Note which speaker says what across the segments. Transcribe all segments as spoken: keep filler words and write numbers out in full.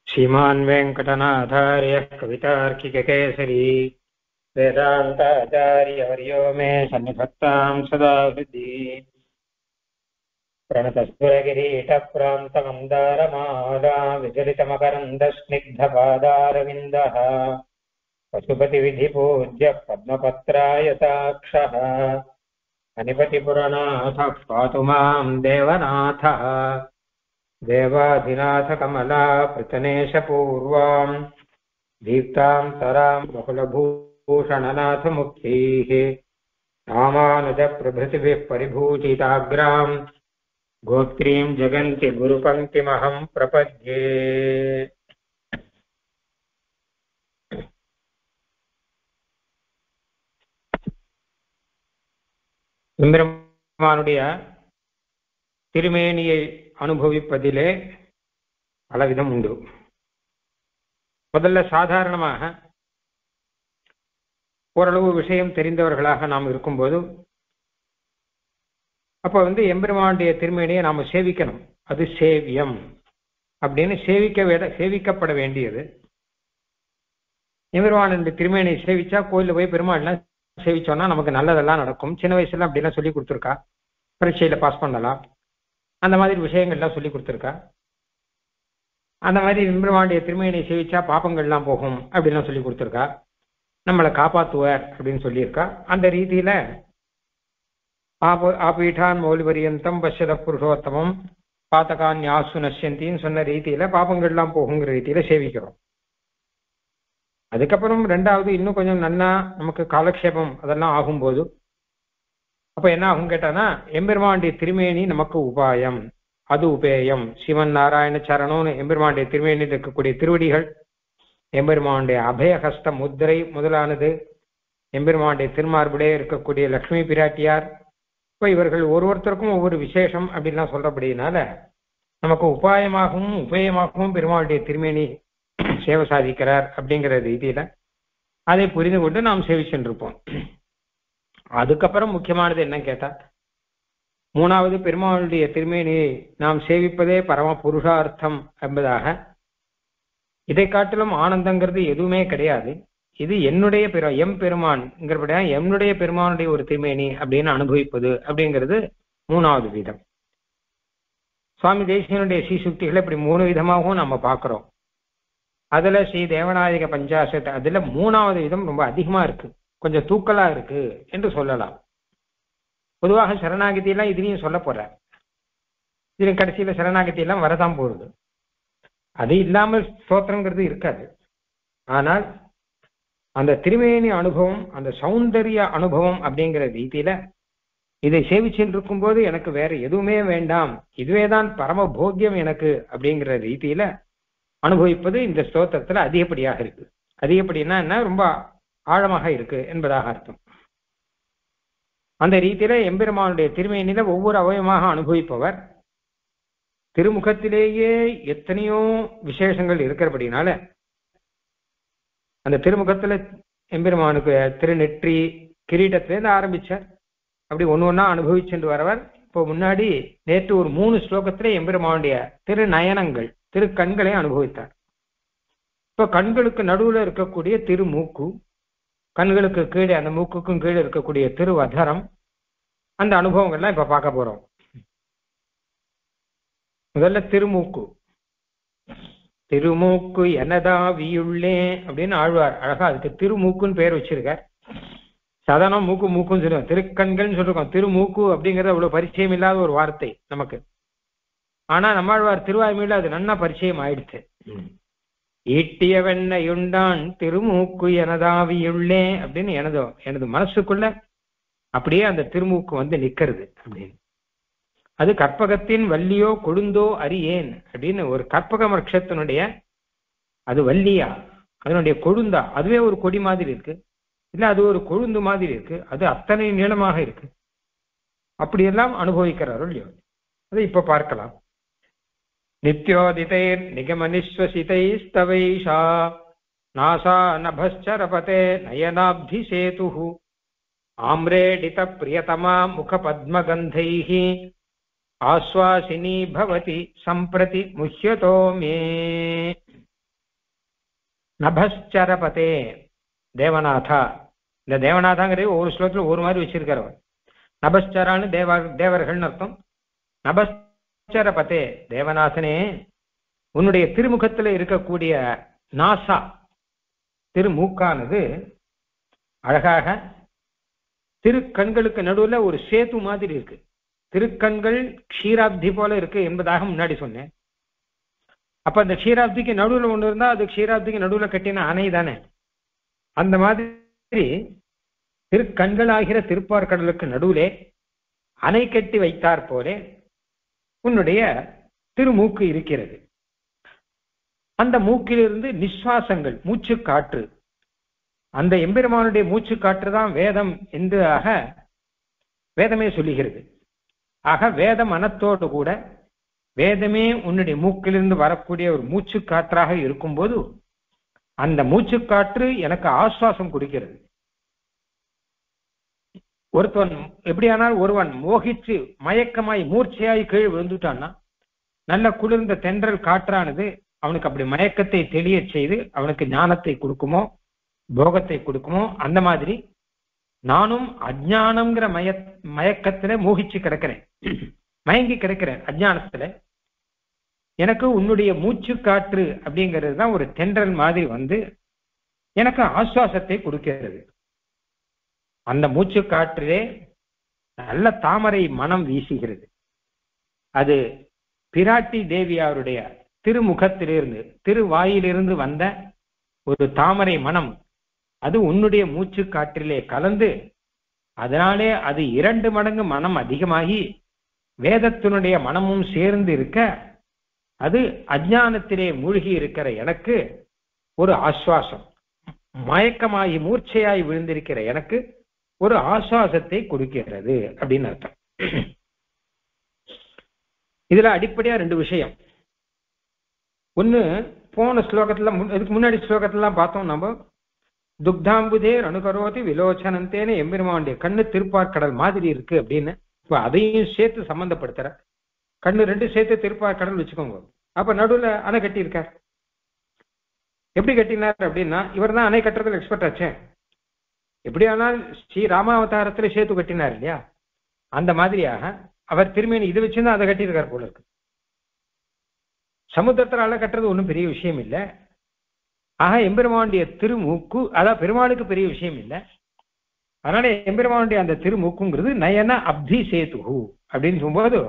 Speaker 1: श्रीमान् वेङ्कटनाथार्यः कवितार्किककेसरी वेदान्ताचार्यवर्यो मे सन्निधत्तां सदा हृदि प्रणतस्फुरगिरीटप्रान्तमन्दारमाला विचलितमकरन्दस्निग्धपादारविन्दः पशुपतिविधिपूज्यः पद्मपत्रायताक्षः अनिपतिपुरनाथः पातु मां देवनाथः देवाधिनाथकमला पृतनेशपूर्वाम् दीप्तां तरां बहुलभूषणनाथमुक्तीः रामानुजप्रभृतिभिः परिभूषिताग्राम् गोत्रीं जगन्ति गुरुपङ्क्तिमहं प्रपद्ये। எம்பெருமானுடைய திருமேனியை அனுபவிப்பதிலே பலவிதம் உண்டு. முதல்ல சாதாரணமாக ஓரளவு விஷயம் தெரிந்தவர்களாக நாம் இருக்கும்போது அப்ப வந்து எம்பெருமானுடைய திருமேனியை நாம சேவிக்கணும். அது சேவியம் அப்படின்னு சேவிக்க வேட சேவிக்கப்பட வேண்டியது. எம்பெருமானுடைய திருமேனியை சேவிச்சா கோயிலில் போய் பெருமாள்லாம் சேவிச்சோம்னா நமக்கு நல்லதெல்லாம் நடக்கும். சின்ன வயசுல அப்படிலாம் சொல்லி கொடுத்துருக்கா. பரீட்சையில பாஸ் பண்ணலாம், அந்த மாதிரி விஷயங்கள்லாம் சொல்லி கொடுத்துருக்கா. அந்த மாதிரி எம்பெருமானுடைய திருமேனியை சேவிச்சா பாப்பங்கள்லாம் போகும் அப்படின்லாம் சொல்லி கொடுத்துருக்கா. நம்மளை காப்பாற்றுவார் அப்படின்னு சொல்லியிருக்கா. அந்த ரீதியில ஆப ஆபீட்டான் மௌலிபரியந்தம் பஷ்யத புருஷோத்தமம் பாத்தகான் யாசு நஷ்யந்தின்னு சொன்ன ரீதியில பாப்பங்கள்லாம் போகுங்கிற ரீதியில சேவிக்கிறோம். அதுக்கப்புறம் ரெண்டாவது இன்னும் கொஞ்சம் நன்னா நமக்கு காலக்ஷேபம் அதெல்லாம் ஆகும்போது அப்ப என்ன ஆகும் கேட்டானா, எம்பெருமானுடைய திருமேனி நமக்கு உபாயம், அது உபேயம். சிவன் நாராயண சரணம்னு எம்பெருமானுடைய திருமேனியில் இருக்கக்கூடிய திருவடிகள், எம்பெருமானுடைய அபயஹஸ்த முத்திரை முதலானது, எம்பெருமானுடைய திருமார்பிலே இருக்கக்கூடிய லக்ஷ்மி பிராட்டியார், இப்போ இவர்கள் ஒவ்வொருத்தருக்கும் ஒவ்வொரு விசேஷம் அப்படின்லாம் சொல்றபடினால நமக்கு உபாயமாகவும் உபயமாகவும் பெருமாளுடைய திருமேனி சேவை சாதிக்கிறார் அப்படிங்கிற ரீதியில அதை புரிந்து கொண்டு நாம் சேவிச்சுருப்போம். அதுக்கப்புறம் முக்கியமானது என்ன கேட்டா, மூணாவது பெருமாளுடைய திருமேனியை நாம் சேவிப்பதே பரம புருஷார்த்தம் என்பதாக. இதை காட்டிலும் ஆனந்தங்கிறது எதுவுமே கிடையாது. இது என்னுடைய பெரு எம் பெருமான்ங்கிறபடியா என்னுடைய பெருமானுடைய ஒரு திருமேனி அப்படின்னு அனுபவிப்பது அப்படிங்கிறது மூணாவது விதம். சுவாமி தேசிகனுடைய ஸ்ரீசுக்திகளை இப்படி மூணு விதமாகவும் நம்ம பார்க்கிறோம். அதுல ஸ்ரீ தேவநாயக பஞ்சாசத் அதுல மூணாவது விதம் ரொம்ப அதிகமா இருக்கு, கொஞ்சம் தூக்கலா இருக்கு என்று சொல்லலாம். பொதுவாக சரணாகதி எல்லாம் இதுலையும் சொல்ல போற, இதுல கடைசியில சரணாகதி எல்லாம் வரதான் போகுது. அது இல்லாமல் ஸ்தோத்திரங்கிறது இருக்காது. ஆனால் அந்த திருமேனி அனுபவம், அந்த சௌந்தரிய அனுபவம் அப்படிங்கிற ரீதியில இதை சேவிச்சுட்டு இருக்கும்போது எனக்கு வேற எதுவுமே வேண்டாம், இதுவேதான் பரம போக்கியம் எனக்கு அப்படிங்கிற ரீதியில அனுபவிப்பது இந்த ஸ்தோத்திரத்துல அதிகப்படியாக இருக்கு. அதிகப்படினா என்ன, ரொம்ப ஆழமாக இருக்கு என்பதாக அர்த்தம். அந்த ரீதியில எம்பெருமானுடைய திருமேனியில ஒவ்வொரு அவயமாக அனுபவிப்பவர் திருமுகத்திலேயே எத்தனையோ விசேஷங்கள் இருக்கிறபடினால அந்த திருமுகத்துல எம்பெருமானுக்கு திருநெற்றி கிரீட்டத்திலேருந்து ஆரம்பிச்சார். அப்படி ஒன்று ஒன்னா அனுபவிச்சுட்டு வரவர் இப்போ முன்னாடி நேற்று ஒரு மூணு ஸ்லோகத்திலே எம்பெருமானுடைய திருநயனங்கள் திரு கண்களை அனுபவித்தார். இப்போ கண்களுக்கு நடுவில் இருக்கக்கூடிய திருமூக்கு, கண்களுக்கு கீழே அந்த மூக்குக்கும் கீழே இருக்கக்கூடிய திருவதரம், அந்த அனுபவங்கள்லாம் இப்ப பார்க்க போறோம். முதல்ல திருமூக்கு. திருமூக்கு எனதாவியுள்ளே அப்படின்னு ஆழ்வார் அழகா அதுக்கு திருமூக்குன்னு பேர் வச்சிருக்கார். சாதாரண மூக்கு மூக்குன்னு சொல்லுவோம், திருக்கண்கள்னு சொல்லிருக்கோம். திருமூக்கு அப்படிங்கிறது அவ்வளவு பரிச்சயம் இல்லாத ஒரு வார்த்தை நமக்கு. ஆனா நம்மாழ்வார் திருவாய்மையில அது நன்னா பரிச்சயம் ஆயிடுச்சு. ஈட்டிய வெண்ணையுண்டான் திருமூக்கு எனதாவியுள்ளே அப்படின்னு எனதோ எனது மனசுக்குள்ள அப்படியே அந்த திருமூக்கு வந்து நிக்கிறது அப்படின்னு. அது கற்பகத்தின் வள்ளியோ கொழுந்தோ அறியேன் அப்படின்னு ஒரு கற்பக விருட்சத்தினுடைய அது வள்ளியா அதனுடைய கொழுந்தா, அதுவே ஒரு கொடி மாதிரி இருக்கு, இல்ல அது ஒரு கொழுந்து மாதிரி இருக்கு, அது அத்தனை நீளமாக இருக்கு. அப்படியெல்லாம் அனுபவிக்கிறாரோ இல்லையோ, அதை இப்ப பார்க்கலாம். நித்யோதிதைர் நிகமனிஸ்வசிதைஸ்தவைஷா நாசா நபஸ்சரபதே நயனாப்திசேதுஹு ஆம்ரேடித பிரியதமா முக பத்மகந்தைஹி ஆஸ்வாசினி பவதி சம்பிரதி முஹ்யதோ மே நபஸ்சரபதே தேவநாதா. இந்த தேவநாதாங்கிறது ஒவ்வொரு ஸ்லோகத்தில் ஒரு மாதிரி வச்சிருக்காரு. நபஸ்சரான்னு தேவ தேவர்கள்னு அர்த்தம். நபஸ்சரபதே தேவநாதனே, உன்னுடைய திருமுகத்தில் இருக்கக்கூடிய நாசா திருமூக்கானது அழகாக திருக்கண்களுக்கு நடுவில் ஒரு சேது மாதிரி இருக்கு. திருக்கண்கள் க்ஷீராப்தி போல இருக்கு என்பதாக முன்னாடி சொன்னேன். அப்ப அந்த க்ஷீராப்திக்கு நடுவில் ஒன்று இருந்தா அது க்ஷீராப்திக்கு நடுவில் கட்டின அணை தானே. அந்த மாதிரி திருக்கண்களாகிற திருப்பார்கடலுக்கு நடுவிலே அணை கட்டி வைத்தார் போலே உன்னுடைய திருமூக்கு இருக்கிறது. அந்த மூக்கிலிருந்து நிஸ்வாசங்கள் மூச்சு காற்று, அந்த எம்பெருமானுடைய மூச்சு காற்று தான் வேதம் என்று ஆக வேதமே சொல்லுகிறது. ஆக வேத மனத்தோடு கூட வேதமே உன்னுடைய மூக்கிலிருந்து வரக்கூடிய ஒரு மூச்சு காற்றாக இருக்கும்போது அந்த மூச்சு காற்று எனக்கு ஆசுவாசம் கொடுக்கிறது. ஒருத்தன் எப்படியானால் ஒருவன் மோகிச்சு மயக்கமாய் மூர்ச்சையாய் கீழ் விழுந்துட்டான்னா நல்ல குளிர்ந்த தென்றல் காற்றானது அவனுக்கு அப்படி மயக்கத்தை தெளிய செய்து அவனுக்கு ஞானத்தை கொடுக்குமோ போகத்தை கொடுக்குமோ, அந்த மாதிரி நானும் அஜ்ஞானம்ங்கிற மய மயக்கத்துல மோகிச்சு கிடக்கிறேன், மயங்கி கிடக்கிறேன் அஜ்ஞானத்துல. எனக்கு உன்னுடைய மூச்சு காற்று அப்படிங்கிறது தான் ஒரு தென்றல் மாதிரி வந்து எனக்கு ஆசுவாசத்தை கொடுக்கிறது. அந்த மூச்சு காற்றிலே நல்ல தாமரை மனம் வீசுகிறது. அது பிராட்டி தேவியாருடைய திருமுகத்திலிருந்து திருவாயிலிருந்து வந்த ஒரு தாமரை மனம், அது உன்னுடைய மூச்சு காற்றிலே கலந்து அதனாலே அது இரண்டு மடங்கு மனம் அதிகமாகி வேதத்தினுடைய மனமும் சேர்ந்து இருக்க அது அஜ்ஞானத்திலே மூழ்கி இருக்கிற எனக்கு ஒரு ஆசுவாசம், மயக்கமாகி மூர்ச்சையாய் விழுந்திருக்கிற எனக்கு ஒரு ஆசுவாசத்தை கொடுக்கிறது அப்படின்னு அர்த்தம். இதுல அடிப்படையா ரெண்டு விஷயம். ஒண்ணு, போன ஸ்லோகத்துல இதுக்கு முன்னாடி ஸ்லோகத்திலாம் பார்த்தோம் நம்ம, துக்தாம்புதே அணுகரோதி விலோச்சனந்தேன்னு எம்பெருமானுடைய கண்ணு திருப்பார்கடல் மாதிரி இருக்கு அப்படின்னு. இப்ப அதையும் சேர்த்து சம்பந்தப்படுத்துற, கண்ணு ரெண்டு சேர்த்து திருப்பார்கடல் வச்சுக்கோங்க. அப்ப நடுவில் அணை கட்டி இருக்கார். எப்படி கட்டினார் அப்படின்னா, இவர் தான் அணை கட்டுறதுல எக்ஸ்பர்ட் ஆச்சே. எப்படியானால் ஸ்ரீ ராமாவதாரத்துல சேத்து கட்டினார் இல்லையா, அந்த மாதிரியாக அவர் திருமேனி இது வச்சுதான் அதை கட்டியிருக்கார் போல இருக்கு. சமுத்திரத்தில் அலை கட்டுறது ஒன்றும் பெரிய விஷயம் இல்லை. ஆக எம்பெருமானுடைய திருமூக்கு அதான் பெருமாளுக்கு பெரிய விஷயம் இல்லை. அதனால எம்பெருமானுடைய அந்த திருமூக்குங்கிறது நயன அப்தி சேது அப்படின்னு சொல்லும்போது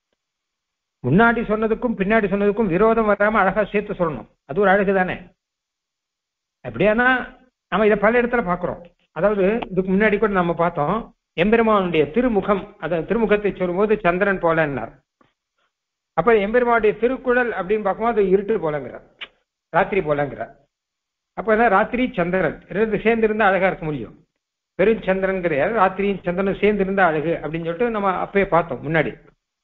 Speaker 1: முன்னாடி சொன்னதுக்கும் பின்னாடி சொன்னதுக்கும் விரோதம் வராம அழகா சேர்த்து சொல்லணும். அது ஒரு அழகு தானே. அப்படியானா நம்ம இதை பல இடத்துல பார்க்கிறோம். அதாவது இதுக்கு முன்னாடி கூட நம்ம பார்த்தோம், எம்பெருமானுடைய திருமுகம், அத திருமுகத்தை சொல்லும்போது சந்திரன் போலன்னார். அப்ப எம்பெருமானுடைய திருக்குழல் அப்படின்னு பார்க்கும்போது அது இருட்டு போலங்கிறார், ராத்திரி போலங்கிறார். அப்ப ராத்திரி சந்திரன் ரெண்டு சேர்ந்து இருந்தா அழகா இருக்க முடியும். வெறும் சந்திரன் கிடையாது, ராத்திரியும் சந்திரன் சேர்ந்து இருந்தா அழகு அப்படின்னு சொல்லிட்டு நம்ம அப்பயே பார்த்தோம் முன்னாடி.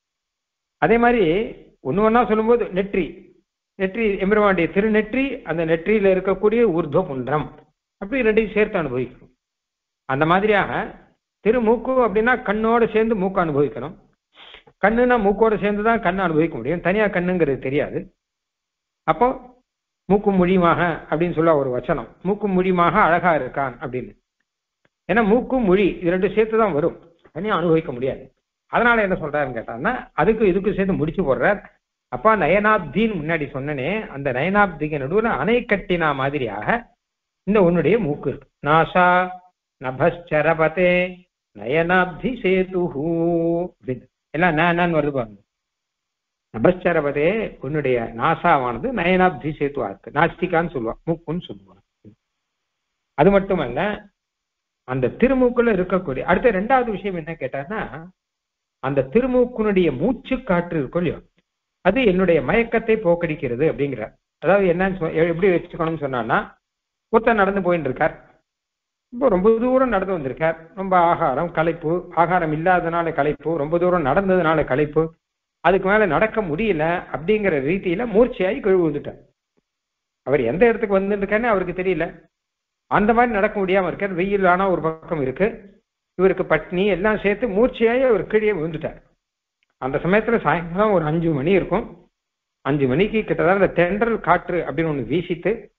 Speaker 1: அதே மாதிரி ஒண்ணு ஒன்னா சொல்லும்போது நெற்றி நெற்றி எம்பெருமானுடைய திருநெற்றி, அந்த நெற்றியில இருக்கக்கூடிய ஊர்துவ புன்றம், அப்படி ரெண்டையும் சேர்த்து அனுபவிக்கணும். அந்த மாதிரியாக திருமூக்கு அப்படின்னா கண்ணோட சேர்ந்து மூக்கு அனுபவிக்கணும். கண்ணுனா மூக்கோட சேர்ந்து தான் கண்ணை அனுபவிக்க முடியும், தனியா கண்ணுங்கிறது தெரியாது. அப்போ மூக்கும் மொழியுமாக அப்படின்னு சொல்ல ஒரு வச்சனம், மூக்கும் மொழியுமாக அழகா இருக்கான் அப்படின்னு. ஏன்னா மூக்கும் மொழி இது ரெண்டு சேர்த்து தான் வரும், தனியா அனுபவிக்க முடியாது. அதனால என்ன சொல்றாருன்னு கேட்டான்னா அதுக்கு இதுக்கு சேர்த்து முடிச்சு போடுறார். அப்பா நயனாப்தின்னு முன்னாடி சொன்னனே, அந்த நயனாப்திக்கு நடுவில் அணை கட்டினா மாதிரியாக இந்த உன்னுடைய மூக்கு இருக்கு. நாசா நபஸ்சரபதே நயனாப்தி சேது அப்படின்னு எல்லாம் நான் வருது பாருங்க. நபஸ்சரபதே உன்னுடைய நாசாவானது நயனாப்தி சேத்துவா இருக்கு. நாஸ்திகான்னு சொல்லுவான், மூக்குன்னு சொல்லுவான். அது மட்டுமல்ல, அந்த திருமூக்குல இருக்கக்கூடிய அடுத்த ரெண்டாவது விஷயம் என்ன கேட்டான்னா, அந்த திருமூக்குனுடைய மூச்சு காற்று இருக்கும் இல்லையோ, அது என்னுடைய மயக்கத்தை போக்கடிக்கிறது அப்படிங்கிற. அதாவது என்னன்னு எப்படி வச்சுக்கணும்னு சொன்னான்னா, ஒருத்தர் நடந்து போயின்னு இருக்கார், இப்போ ரொம்ப தூரம் நடந்து வந்திருக்கார், ரொம்ப ஆகாரம் களைப்பு, ஆகாரம் இல்லாதனால களைப்பு, ரொம்ப தூரம் நடந்ததுனால களைப்பு, அதுக்கு மேல நடக்க முடியல அப்படிங்கிற ரீதியில மூர்ச்சையாகி கழுவு வந்துட்டார். அவர் எந்த இடத்துக்கு வந்துருக்காருன்னு அவருக்கு தெரியல, அந்த மாதிரி நடக்க முடியாம இருக்கார். வெயில் ஆனா ஒரு பக்கம் இருக்கு, இவருக்கு பட்னி எல்லாம் சேர்த்து மூர்ச்சையாகி அவர் கீழே விழுந்துட்டார். அந்த சமயத்துல சாயங்காலம் ஒரு அஞ்சு மணி இருக்கும். அஞ்சு மணிக்கு கிட்டத்தட்ட அந்த தென்றல் காற்று அப்படின்னு ஒண்ணு வீசித்து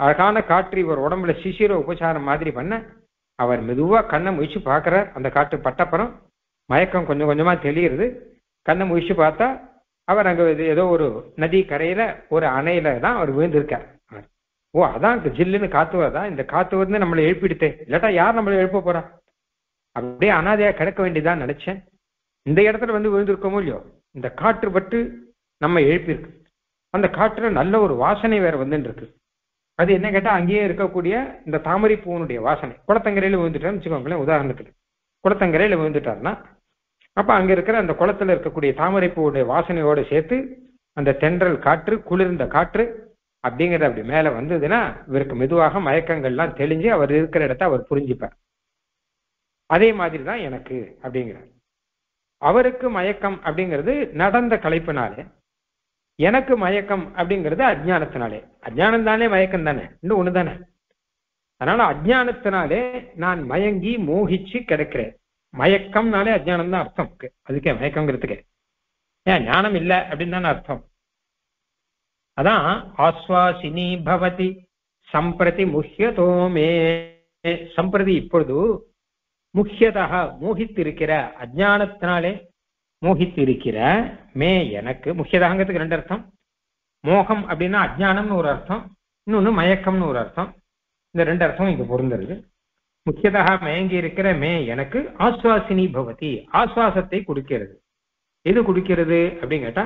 Speaker 1: அழகான காற்று இவர் உடம்புல சிசிர உபசாரம் மாதிரி பண்ண அவர் மெதுவா கண்ணை முழிச்சு பார்க்கிறார். அந்த காற்று பட்டப்புறம் மயக்கம் கொஞ்சம் கொஞ்சமா தெளியுறது. கண்ணை முழிச்சு பார்த்தா அவர் அங்க ஏதோ ஒரு நதி கரையில ஒரு அணையில தான் அவர் விழுந்திருக்கார். ஓ, அதான் ஜில்லுன்னு காத்து வரதா, இந்த காத்து வந்து நம்மளை எழுப்பிடுத்தே, இல்லாட்டா யார் நம்மளை எழுப்ப போறா, அப்படியே அனாதையா கிடக்க வேண்டியதான் நினைச்சேன். இந்த இடத்துல வந்து விழுந்திருக்கோமோ இல்லையோ, இந்த காற்று பட்டு நம்ம எழுப்பியிருக்கு. அந்த காற்றுல நல்ல ஒரு வாசனை வேற வந்துட்டு இருக்கு. அது என்ன கேட்டா அங்கேயே இருக்கக்கூடிய இந்த தாமரை பூவனுடைய வாசனை. குளத்தங்கரையில விழுந்துட்டாருன்னு வச்சுக்கோங்களேன், உதாரணத்துக்கு குளத்தங்கரையில விழுந்துட்டாருன்னா அப்ப அங்க இருக்கிற அந்த குளத்துல இருக்கக்கூடிய தாமரை பூவுடைய வாசனையோட சேர்த்து அந்த தென்றல் காற்று, குளிர்ந்த காற்று அப்படிங்கிறது அப்படி மேல வந்ததுன்னா இவருக்கு மெதுவாக மயக்கங்கள்லாம் தெளிஞ்சு அவர் இருக்கிற இடத்த அவர் புரிஞ்சுப்பார். அதே மாதிரி தான் எனக்கு அப்படிங்கிறார். அவருக்கு மயக்கம் அப்படிங்கிறது நடந்த களைப்பினாலே, எனக்கு மயக்கம் அப்படிங்கிறது அஜ்ஞானத்தினாலே. அஜ்ஞானம் தானே மயக்கம் தானே, இன்னும் ஒண்ணு தானே. அதனால அஜ்ஞானத்தினாலே நான் மயங்கி மோகிச்சு கிடக்கிறேன். மயக்கம்னாலே அஜ்ஞானம் தான் அர்த்தம். அதுக்கே மயக்கம்ங்கிறதுக்கே ஏன் ஞானம் இல்லை அப்படின்னு தானே அர்த்தம். அதான் ஆஸ்வாசினி பவதி சம்பிரதி முஹ்யதோமே. சம்பிரதி இப்பொழுது முக்கியதாக மோகித்திருக்கிற, அஜ்ஞானத்தினாலே மோகித்திருக்கிற மே எனக்கு. முக்கியதாகங்கிறதுக்கு ரெண்டு அர்த்தம். மோகம் அப்படின்னா அஜ்ஞானம்னு ஒரு அர்த்தம், இன்னொன்னு மயக்கம்னு ஒரு அர்த்தம். இந்த ரெண்டு அர்த்தம் இங்க பொருந்தருது. முக்கியதாக மயங்கி இருக்கிற மே எனக்கு ஆஸ்வாசினி பவதி, ஆஸ்வாசத்தை கொடுக்கிறது. எது கொடுக்கிறது அப்படின்னு கேட்டா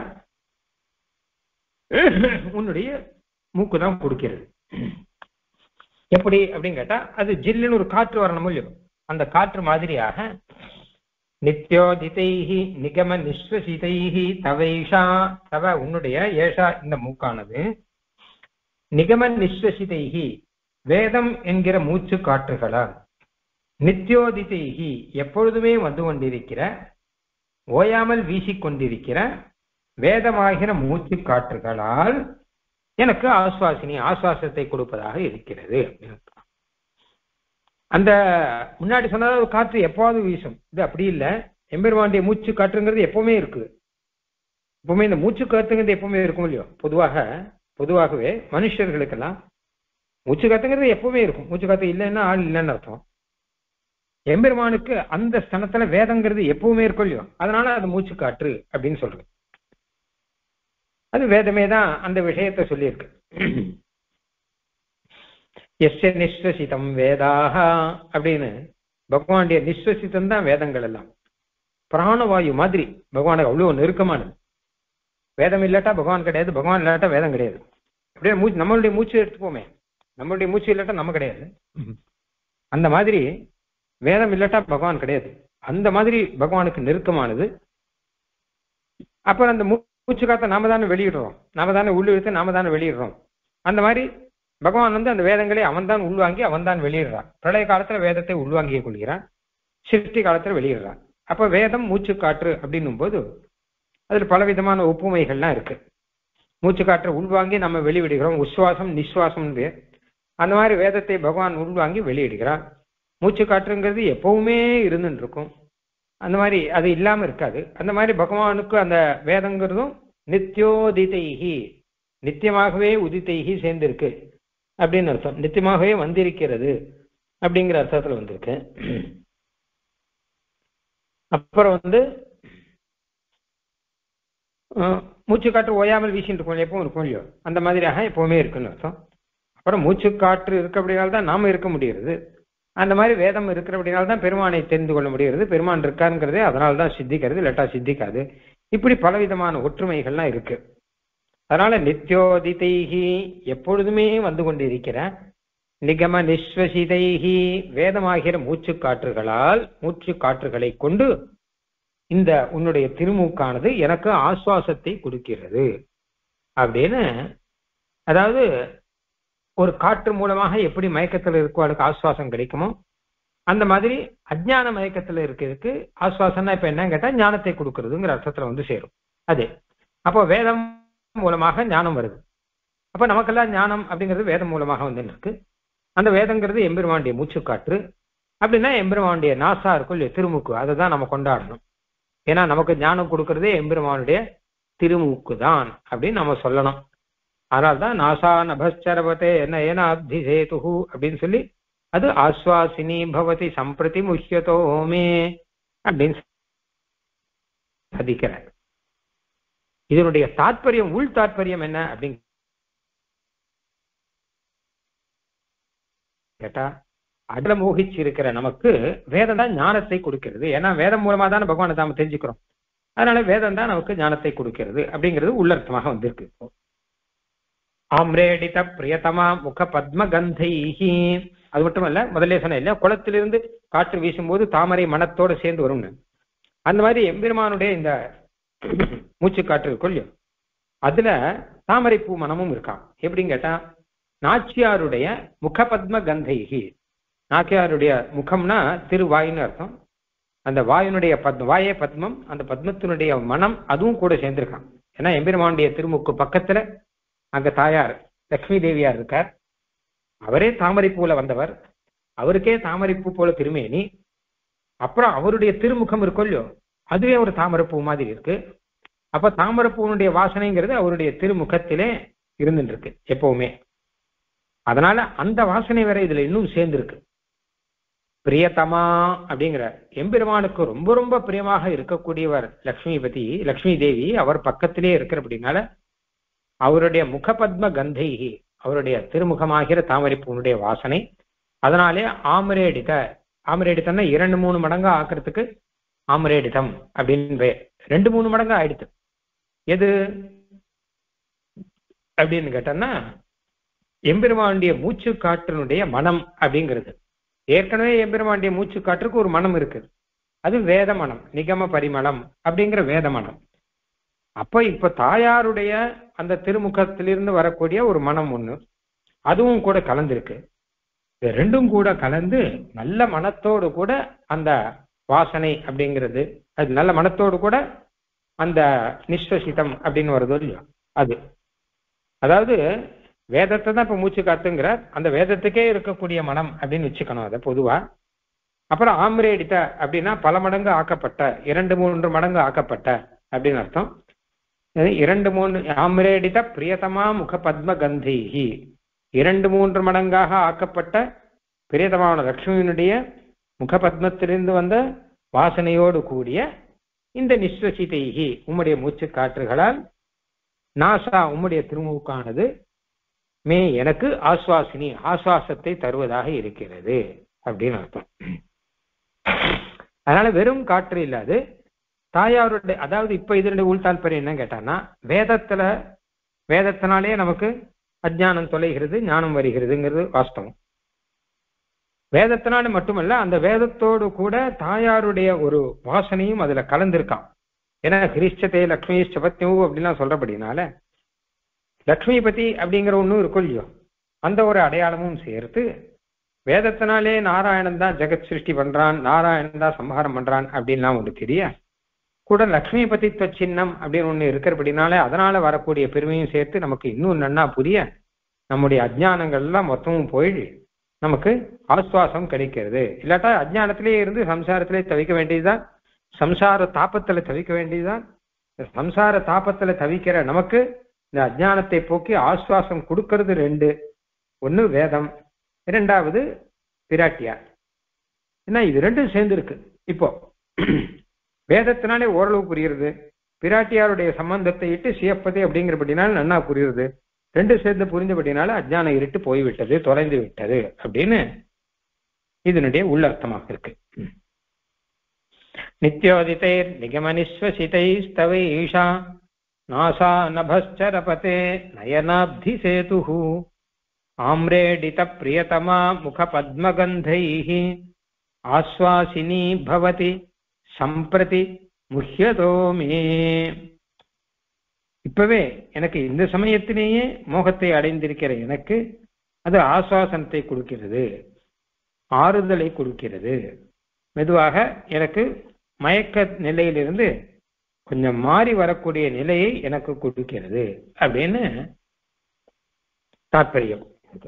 Speaker 1: உன்னுடைய மூக்கு தான் கொடுக்கிறது. எப்படி அப்படின்னு கேட்டா அது ஜில்லுன்னு ஒரு காற்று வரணும் இல்லையோ, அந்த காற்று மாதிரியாக நித்யோதிதைஹி நிகம நிஸ்வசிதைஹி தவைஷா, தவ உன்னுடைய ஏஷா இந்த மூக்கானது, நிகம நிஸ்வசிதைஹி வேதம் என்கிற மூச்சு காற்றுகளால், நித்யோதிதைஹி எப்பொழுதுமே வந்து கொண்டிருக்கிற, ஓயாமல் வீசிக்கொண்டிருக்கிற வேதமாகிற மூச்சு காற்றுகளால் எனக்கு ஆஸ்வாசினி ஆஸ்வாசத்தை கொடுப்பதாக இருக்கிறது. அந்த முன்னாடி சொன்னதாவது காற்று எப்போது வீசும், இது அப்படி இல்லை. எம்பெருமானுடைய மூச்சு காற்றுங்கிறது எப்பவுமே இருக்கு. எப்பவுமே இந்த மூச்சு காற்றுங்கிறது எப்பவுமே இருக்கும் இல்லையோ. பொதுவாக பொதுவாகவே மனுஷர்களுக்கெல்லாம் மூச்சு காத்துங்கிறது எப்பவுமே இருக்கும். மூச்சு காத்து இல்லைன்னா ஆள் இல்லைன்னு அர்த்தம். எம்பெருமானுக்கு அந்த ஸ்தலத்துல வேதங்கிறது எப்பவுமே இருக்கும் இல்லையோ, அதனால அது மூச்சு காற்று அப்படின்னு சொல்றது. அது வேதமே தான் அந்த விஷயத்தை சொல்லியிருக்கு. எஸ்ய நிஸ்வசிதம் வேதாக அப்படின்னு பகவானுடைய நிஸ்வசிதம் தான் வேதங்கள் எல்லாம். பிராணவாயு மாதிரி பகவானுக்கு அவ்வளவு நெருக்கமானது. வேதம் இல்லாட்டா பகவான் கிடையாது, பகவான் இல்லாட்டா வேதம் கிடையாது. அப்படியே மூச்சு நம்மளுடைய மூச்சு எடுத்துப்போமே, நம்மளுடைய மூச்சு இல்லாட்டா நம்ம கிடையாது. அந்த மாதிரி வேதம் இல்லாட்டா பகவான் கிடையாது. அந்த மாதிரி பகவானுக்கு நெருக்கமானது. அப்புறம் அந்த மூச்சு காத்த நாம தானே வெளியிடுறோம், நாம தானே உள்ளிழுத்து நாம தானே வெளியிடுறோம். அந்த மாதிரி பகவான் வந்து அந்த வேதங்களை அவன் தான் உள்வாங்கி அவன் தான் வெளியிடுறான். பிரளய காலத்துல வேதத்தை உள்வாங்கிய கொள்கிறான், சிருஷ்டி காலத்துல வெளியிடுறான். அப்ப வேதம் மூச்சு காற்று அப்படின்னும் போது அதுல பலவிதமான ஒப்புமைகள்லாம் இருக்கு. மூச்சு காற்றை உள்வாங்கி நம்ம வெளியிடுகிறோம், உஸ்வாசம் நிஸ்வாசம். அந்த மாதிரி வேதத்தை பகவான் உள்வாங்கி வெளியிடுகிறான். மூச்சு காற்றுங்கிறது எப்பவுமே இருந்துட்டு இருக்கும், அந்த மாதிரி அது இல்லாம இருக்காது. அந்த மாதிரி பகவானுக்கு அந்த வேதங்கிறதும் நித்யோதிதைஹி நித்தியமாகவே உதித்தைஹி சேர்ந்திருக்கு அப்படின்னு அர்த்தம். நித்தியமாகவே வந்திருக்கிறது அப்படிங்கிற அர்த்தத்துல வந்திருக்கு. அப்புறம் வந்து மூச்சு காற்று ஓயாமல் வீசிட்டு இருக்கும், எப்பவும் இருக்கும் இல்லையோ, அந்த மாதிரியாக எப்பவுமே இருக்குன்னு அர்த்தம். அப்புறம் மூச்சு காற்று இருக்க அப்படினால்தான் நாம இருக்க முடிகிறது. அந்த மாதிரி வேதம் இருக்கிற அப்படினால்தான் பெருமானை தெரிந்து கொள்ள முடிகிறது. பெருமான் இருக்காருங்கிறதே அதனால்தான் சித்திக்கிறது, இல்லாட்டா சித்திக்காது. இப்படி பலவிதமான ஒற்றுமைகள்லாம் இருக்கு. அதனால நித்யோதிதைஹி எப்பொழுதுமே வந்து கொண்டிருக்கிற, நிகம நிஸ்வசிதைஹி வேதமாகிற மூச்சு காற்றுகளால், மூச்சு காற்றுகளை கொண்டு இந்த உன்னுடைய திருமூக்கானது எனக்கு ஆஸ்வாசத்தை கொடுக்கிறது அப்படின்னு. அதாவது ஒரு காற்று மூலமாக எப்படி மயக்கத்தில் இருக்கவளுக்கு ஆஸ்வாசம் கிடைக்குமோ அந்த மாதிரி அஜ்ஞான மயக்கத்துல இருக்கிறதுக்கு ஆஸ்வாசம்னா இப்ப என்னன்னு கேட்டா ஞானத்தை கொடுக்கறதுங்கிற அர்த்தத்துல வந்து சேரும். அது அப்போ வேதம் மூலமாக ஞானம் வருது. அப்ப நமக்கெல்லாம் ஞானம் அப்படிங்கிறது வேதம் மூலமாக வந்து இருக்கு. அந்த வேதங்கிறது எம்பெருமானுடைய மூச்சு காற்று அப்படின்னா எம்பெருமானுடைய நாசா இருக்கும் இல்லையா, திருமூக்கு, அதை தான் நம்ம கொண்டாடணும். ஏன்னா நமக்கு ஞானம் கொடுக்கறதே எம்பெருமானுடைய திருமூக்கு தான் அப்படின்னு நம்ம சொல்லணும். அதனால்தான் நாசா நபஸ்சரவத்தே நயனாப்தி சேது அப்படின்னு சொல்லி அது ஆஸ்வாசினி பவதி சம்பிரதி முஹ்யதோமே அப்படின்னு சாதிக்கிறார். இதனுடைய தாற்பயம், உள் தாற்பயம் என்ன அப்படின்னு கேட்டா, அதுல மோகிச்சு இருக்கிற நமக்கு வேதம் தான் ஞானத்தை கொடுக்கிறது. ஏன்னா வேதம் மூலமா தான் பகவானை நாம தெரிஞ்சுக்கிறோம். அதனால வேதம் தான் நமக்கு ஞானத்தை கொடுக்கிறது அப்படிங்கிறது உள்ளர்த்தமாக வந்திருக்கு. ஆம்ரேடித பிரியதமா முக பத்ம கந்தைஹி, அது மட்டுமல்ல, முதல்ல சொன்ன இல்லையா, குளத்திலிருந்து காற்று வீசும்போது தாமரை மனத்தோடு சேர்ந்து வரும்னு, அந்த மாதிரி எம்பெருமானுடைய இந்த மூச்சு காற்று இருக்கும், அதுல தாமரை பூ மனமும் இருக்கான். எப்படின்னு கேட்டா, நாச்சியாருடைய முகபத்ம கந்தைஹி, நாச்சியாருடைய முகம்னா திருவாயின்னு அர்த்தம். அந்த வாயினுடைய பத் வாயே பத்மம், அந்த பத்மத்தினுடைய மனம் அதுவும் கூட சேர்ந்திருக்கான். ஏன்னா எம்பெருமானுடைய திருமுக்கு பக்கத்துல அங்க தாயார் லக்ஷ்மி தேவியார் இருக்கார். அவரே தாமரைப்பூல வந்தவர், அவருக்கே தாமரைப்பூ போல திருமேனி. அப்புறம் அவருடைய திருமுகம் இருக்கும் இல்லையோ, அதுவே ஒரு தாமரைப்பூ மாதிரி இருக்கு. அப்ப தாமரைப்பூனுடைய வாசனைங்கிறது அவருடைய திருமுகத்திலே இருந்துட்டு இருக்கு எப்பவுமே. அதனால அந்த வாசனை வேற இதுல இன்னும் சேர்ந்திருக்கு. பிரியதமா அப்படிங்கிற எம்பெருமானுக்கு ரொம்ப ரொம்ப பிரியமாக இருக்கக்கூடியவர் லக்ஷ்மிபதி, லக்ஷ்மி தேவி. அவர் பக்கத்திலே இருக்கிற அப்படின்னால அவருடைய முகபத்ம கந்தைகி, அவருடைய திருமுகமாகிற தாமரைப்பூனுடைய வாசனை. அதனாலே ஆமரேடித, ஆமரேடித்தம்னா இரண்டு மூணு மடங்கா ஆக்கிறதுக்கு ஆமரேடிதம் அப்படின்னு பேர். ரெண்டு மூணு மடங்கா ஆயிடுத்து. எது அப்படின்னு கேட்டோம்னா, எம்பெருமானுடைய மூச்சு காற்றினுடைய மனம் அப்படிங்கிறது. ஏற்கனவே எம்பெருமானுடைய மூச்சு காற்றுக்கு ஒரு மனம் இருக்கு, அது வேத மனம், நிகம பரிமளம் அப்படிங்கிற வேத மனம். அப்ப இப்ப தாயாருடைய அந்த திருமுகத்திலிருந்து வரக்கூடிய ஒரு மனம் ஒண்ணு, அதுவும் கூட கலந்திருக்கு. இது ரெண்டும் கூட கலந்து நல்ல மனத்தோடு கூட அந்த வாசனை அப்படிங்கிறது, அது நல்ல மனத்தோடு கூட அந்த நிஸ்வசிதம் அப்படின்னு வருது இல்லையா, அது அதாவது வேதத்தை தான் இப்ப மூச்சு காத்துங்கிற அந்த வேதத்துக்கே இருக்கக்கூடிய மனம் அப்படின்னு வச்சுக்கணும் அதை பொதுவா. அப்புறம் ஆம்ரேடித்த அப்படின்னா பல மடங்கு ஆக்கப்பட்ட, இரண்டு மூன்று மடங்கு ஆக்கப்பட்ட அப்படின்னு அர்த்தம். இரண்டு மூன்று ஆம்ரேடித பிரியதமா முக பத்ம கந்தைஹி, இரண்டு மூன்று மடங்காக ஆக்கப்பட்ட பிரியதமான லக்ஷ்மியினுடைய முகபத்மத்திலிருந்து வந்த வாசனையோடு கூடிய இந்த நிஸ்வசிதைஹி, உம்முடைய மூச்சு காற்றுகளால், நாசா உம்முடைய திருமுகானது, மே எனக்கு ஆஸ்வாசினி ஆஸ்வாசத்தை தருவதாக இருக்கிறது அப்படின்னு அர்த்தம். அதனால வெறும் காற்று இல்லாது தாயாருடைய, அதாவது இப்ப இதனுடைய உள்தாற்பயம் என்ன கேட்டான்னா, வேதத்துல வேதத்தினாலே நமக்கு அஜ்ஞானம் தொலைகிறது, ஞானம் வருகிறதுங்கிறது வாஸ்தவம். வேதத்தினால மட்டுமல்ல, அந்த வேதத்தோடு கூட தாயாருடைய ஒரு வாசனையும் அதுல கலந்திருக்கான். ஏன்னா கிரீஷ்டத்தை லக்ஷ்மி சபத்யு அப்படின்லாம் சொல்றபடினால லக்ஷ்மிபதி அப்படிங்கிற ஒன்றும் இருக்கும் இல்லையோ, அந்த ஒரு அடையாளமும் சேர்த்து வேதத்தினாலே நாராயணன் தான் ஜெகத் சிருஷ்டி பண்றான், நாராயணன் தான் சம்ஹாரம் பண்றான் அப்படின்லாம் ஒன்று தெரிய, கூட லக்ஷ்மிபதி சின்னம் அப்படின்னு ஒண்ணு இருக்கிறபடினால அதனால வரக்கூடிய பெருமையும் சேர்த்து நமக்கு இன்னும் நன்னா புரிய, நம்முடைய அஜ்ஞானங்கள் எல்லாம் மொத்தமும் போய் நமக்கு ஆஸ்வாசம் கிடைக்கிறது. இல்லாட்டா அஜ்ஞானத்திலே இருந்து சம்சாரத்திலே தவிக்க வேண்டியதுதான், சம்சார தாபத்துல தவிக்க வேண்டியதுதான். சம்சார தாபத்துல தவிக்கிற நமக்கு இந்த அஜ்ஞானத்தை போக்கி ஆஸ்வாசம் கொடுக்கறது ரெண்டு, ஒண்ணு வேதம், இரண்டாவது பிராட்டியார். ஏன்னா இது ரெண்டும் சேர்ந்து இருக்கு. இப்போ வேதத்தினாலே ஓரளவு புரியுறது, பிராட்டியாருடைய சம்பந்தத்தை இட்டு சியப்பது அப்படிங்கிறபடினால நன்னா புரியுறது, ரெண்டு சேர்ந்து புரிஞ்சபடினால அஜ்ஞான இருட்டு போய்விட்டது, தொலைந்து விட்டது அப்படின்னு இதனுடைய உள்ளர்த்தமாக இருக்கு. நித்யோதிதைர் நிகமனிஸ்வசிதைஸ்தவை ஈஷா நாசா நபஸ்சரபதே நயனாப்தி சேது ஆம்ரேடித பிரியதமா முக பத்மகந்தைஹி ஆஸ்வாசினி பவதி சம்பிரதி முஹ்யதோமே. இப்பவே எனக்கு இந்த சமயத்திலேயே மோகத்தை அடைந்திருக்கிற எனக்கு அது ஆஸ்வாசனத்தை கொடுக்கிறது, ஆறுதலை கொடுக்கிறது, மெதுவாக எனக்கு மயக்க நிலையிலிருந்து கொஞ்சம் மாறி வரக்கூடிய நிலையை எனக்கு கொடுக்கிறது அப்படின்னு தாற்பயம்.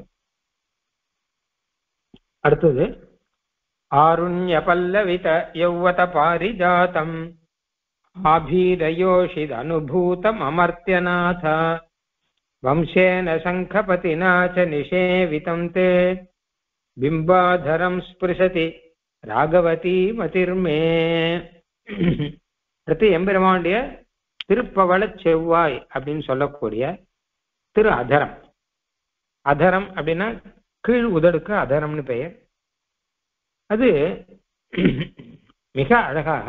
Speaker 1: அடுத்தது ஆருண்ய பல்லவித யௌவத பாரிஜாதம் ஆபீரயோஷித் அனுபூதம் அமர்த்தியநாத வம்சேன சங்கபதினா ச நிஷேவிதம் தே பிம்பாதரம் ஸ்பிருஷதி ராகவதி மதிர்மே. அடுத்து எம்பெருமானுடைய திருப்பவள செவ்வாய் அப்படின்னு சொல்லக்கூடிய திரு அதரம். அதரம் அப்படின்னா கீழ் உதடுக்கு அதரம்னு பெயர். அது மிக அழகாக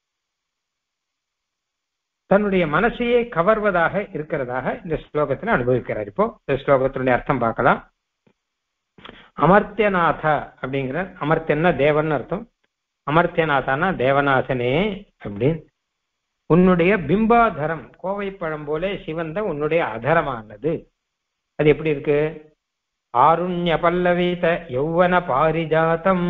Speaker 1: தன்னுடைய மனசையே கவர்வதாக இருக்கிறதாக இந்த ஸ்லோகத்தில் அனுபவிக்கிறார். இப்போ இந்த ஸ்லோகத்தினுடைய அர்த்தம் பார்க்கலாம். அமர்த்தியநாத அப்படிங்கிற, அமர்த்தியன்னா தேவன் அர்த்தம், அமர்த்தியநாதானா தேவநாதனே அப்படின்னு. உன்னுடைய பிம்பாதரம் கோவைப்பழம் போல சிவந்த உன்னுடைய அதரமானது அது எப்படி இருக்கு? ஆருண்ய பல்லவித யௌவன பாரிஜாத்தம்.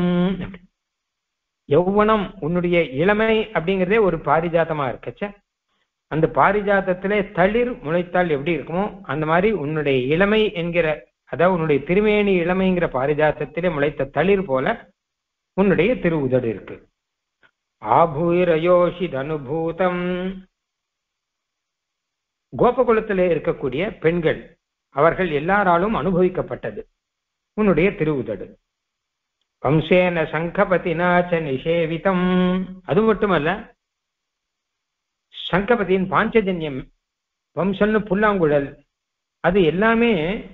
Speaker 1: யௌவனம் உன்னுடைய இளமை அப்படிங்கிறதே ஒரு பாரிஜாத்தமா இருக்கச்ச, அந்த பாரிஜாத்தத்திலே தளிர் முளைத்தால் எப்படி இருக்குமோ அந்த மாதிரி உன்னுடைய இளமை என்கிற, அதாவது உன்னுடைய திருமேனி இளமைங்கிற பாரிஜாத்தத்திலே முளைத்த தளிர் போல உன்னுடைய திரு உதடு இருக்கு. ஆபூரயோஷித் அனுபூதம். கோபகுலத்திலே இருக்கக்கூடிய பெண்கள் அவர்கள் எல்லாராலும் அனுபவிக்கப்பட்டது உன்னுடைய திரு உதடு. வம்சேன சங்கபதினாச்ச நிஷேவிதம். அது மட்டுமல்ல, சங்கபதியின் பாஞ்சஜன்யம், வம்சன்னு புல்லாங்குழல், அது எல்லாமே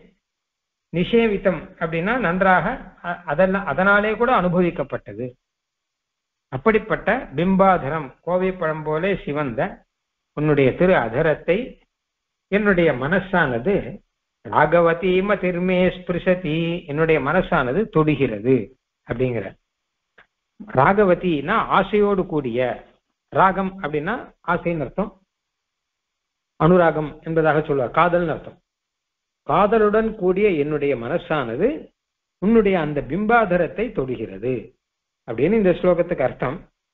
Speaker 1: நிஷேவிதம் அப்படின்னா நன்றாக அதெல்லாம் அதனாலே கூட அனுபவிக்கப்பட்டது. அப்படிப்பட்ட பிம்பாதரம் கோவைப்பழம் போலே சிவந்த உன்னுடைய திரு அதரத்தை என்னுடைய மனசானது ராகவதி மதிர்மே ஸ்பிருஷதி, என்னுடைய மனசானது தொடுகிறது அப்படிங்கிற. ராகவதினா ஆசையோடு கூடிய, ராகம் அப்படின்னா ஆசைன்னு அர்த்தம், அனுராகம் என்பதாக சொல்லுவார், காதல்னு அர்த்தம். காதலுடன் கூடிய என்னுடைய மனசானது உன்னுடைய அந்த பிம்பாதரத்தை தொடுகிறது அப்படின்னு இந்த ஸ்லோகத்துக்கு அர்த்தம்.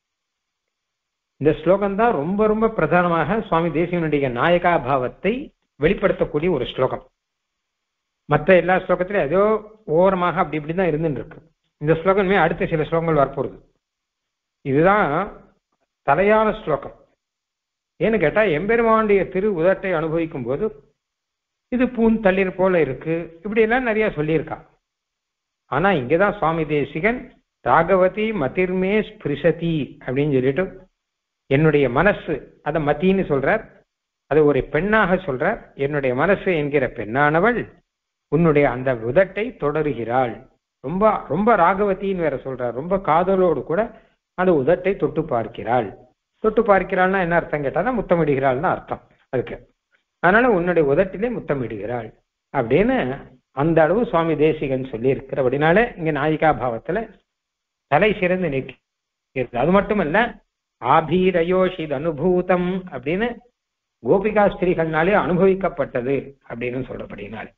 Speaker 1: இந்த ஸ்லோகம் தான் ரொம்ப ரொம்ப பிரதானமாக சுவாமி தேசிகனுடைய நாயகா பாவத்தை வெளிப்படுத்தக்கூடிய ஒரு ஸ்லோகம். மற்ற எல்லா ஸ்லோகத்திலும் ஏதோ ஓரமாக அப்படி இப்படிதான் இருந்துட்டு இருக்கு. இந்த ஸ்லோகமே அடுத்த சில ஸ்லோகங்கள் வரப்போகுது. இதுதான் தலையான ஸ்லோகம். ஏன்னு கேட்டா, எம்பெருமானுடைய திரு உதட்டை அனுபவிக்கும் போது இது பூன் தளிர் போல இருக்கு, இப்படி எல்லாம் நிறைய சொல்லியிருக்கா. ஆனா இங்கதான் சுவாமி தேசிகன் ராகவதி மதிர்மே ஸ்பிருஷதி அப்படின்னு சொல்லிட்டு என்னுடைய மனசு, அதை மத்தின்னு சொல்றார், அது ஒரு பெண்ணாக சொல்றார். என்னுடைய மனசு என்கிற பெண்ணானவள் உன்னுடைய அந்த உதட்டை தொடருகிறாள். ரொம்ப ரொம்ப ராகவத்தின்னு வேற சொல்றார், ரொம்ப காதலோடு கூட அந்த உதட்டை தொட்டு பார்க்கிறாள். தொட்டு பார்க்கிறாள்னா என்ன அர்த்தம் கேட்டானா முத்தமிடுகிறாள்னு அர்த்தம் அதுக்கு. அதனால உன்னுடைய உதட்டிலே முத்தமிடுகிறாள் அப்படின்னு அந்த அளவு சுவாமி தேசிகன் சொல்லி இருக்கிறபடினால இங்க நாயிகா பாவத்துல தலை சிறந்து நிற்கிறது. அது மட்டுமல்ல, ஆபீரயோஷித் அனுபூதம் அப்படின்னு கோபிகா ஸ்திரீகள்னாலே அனுபவிக்கப்பட்டது அப்படின்னு சொல்லப்படினால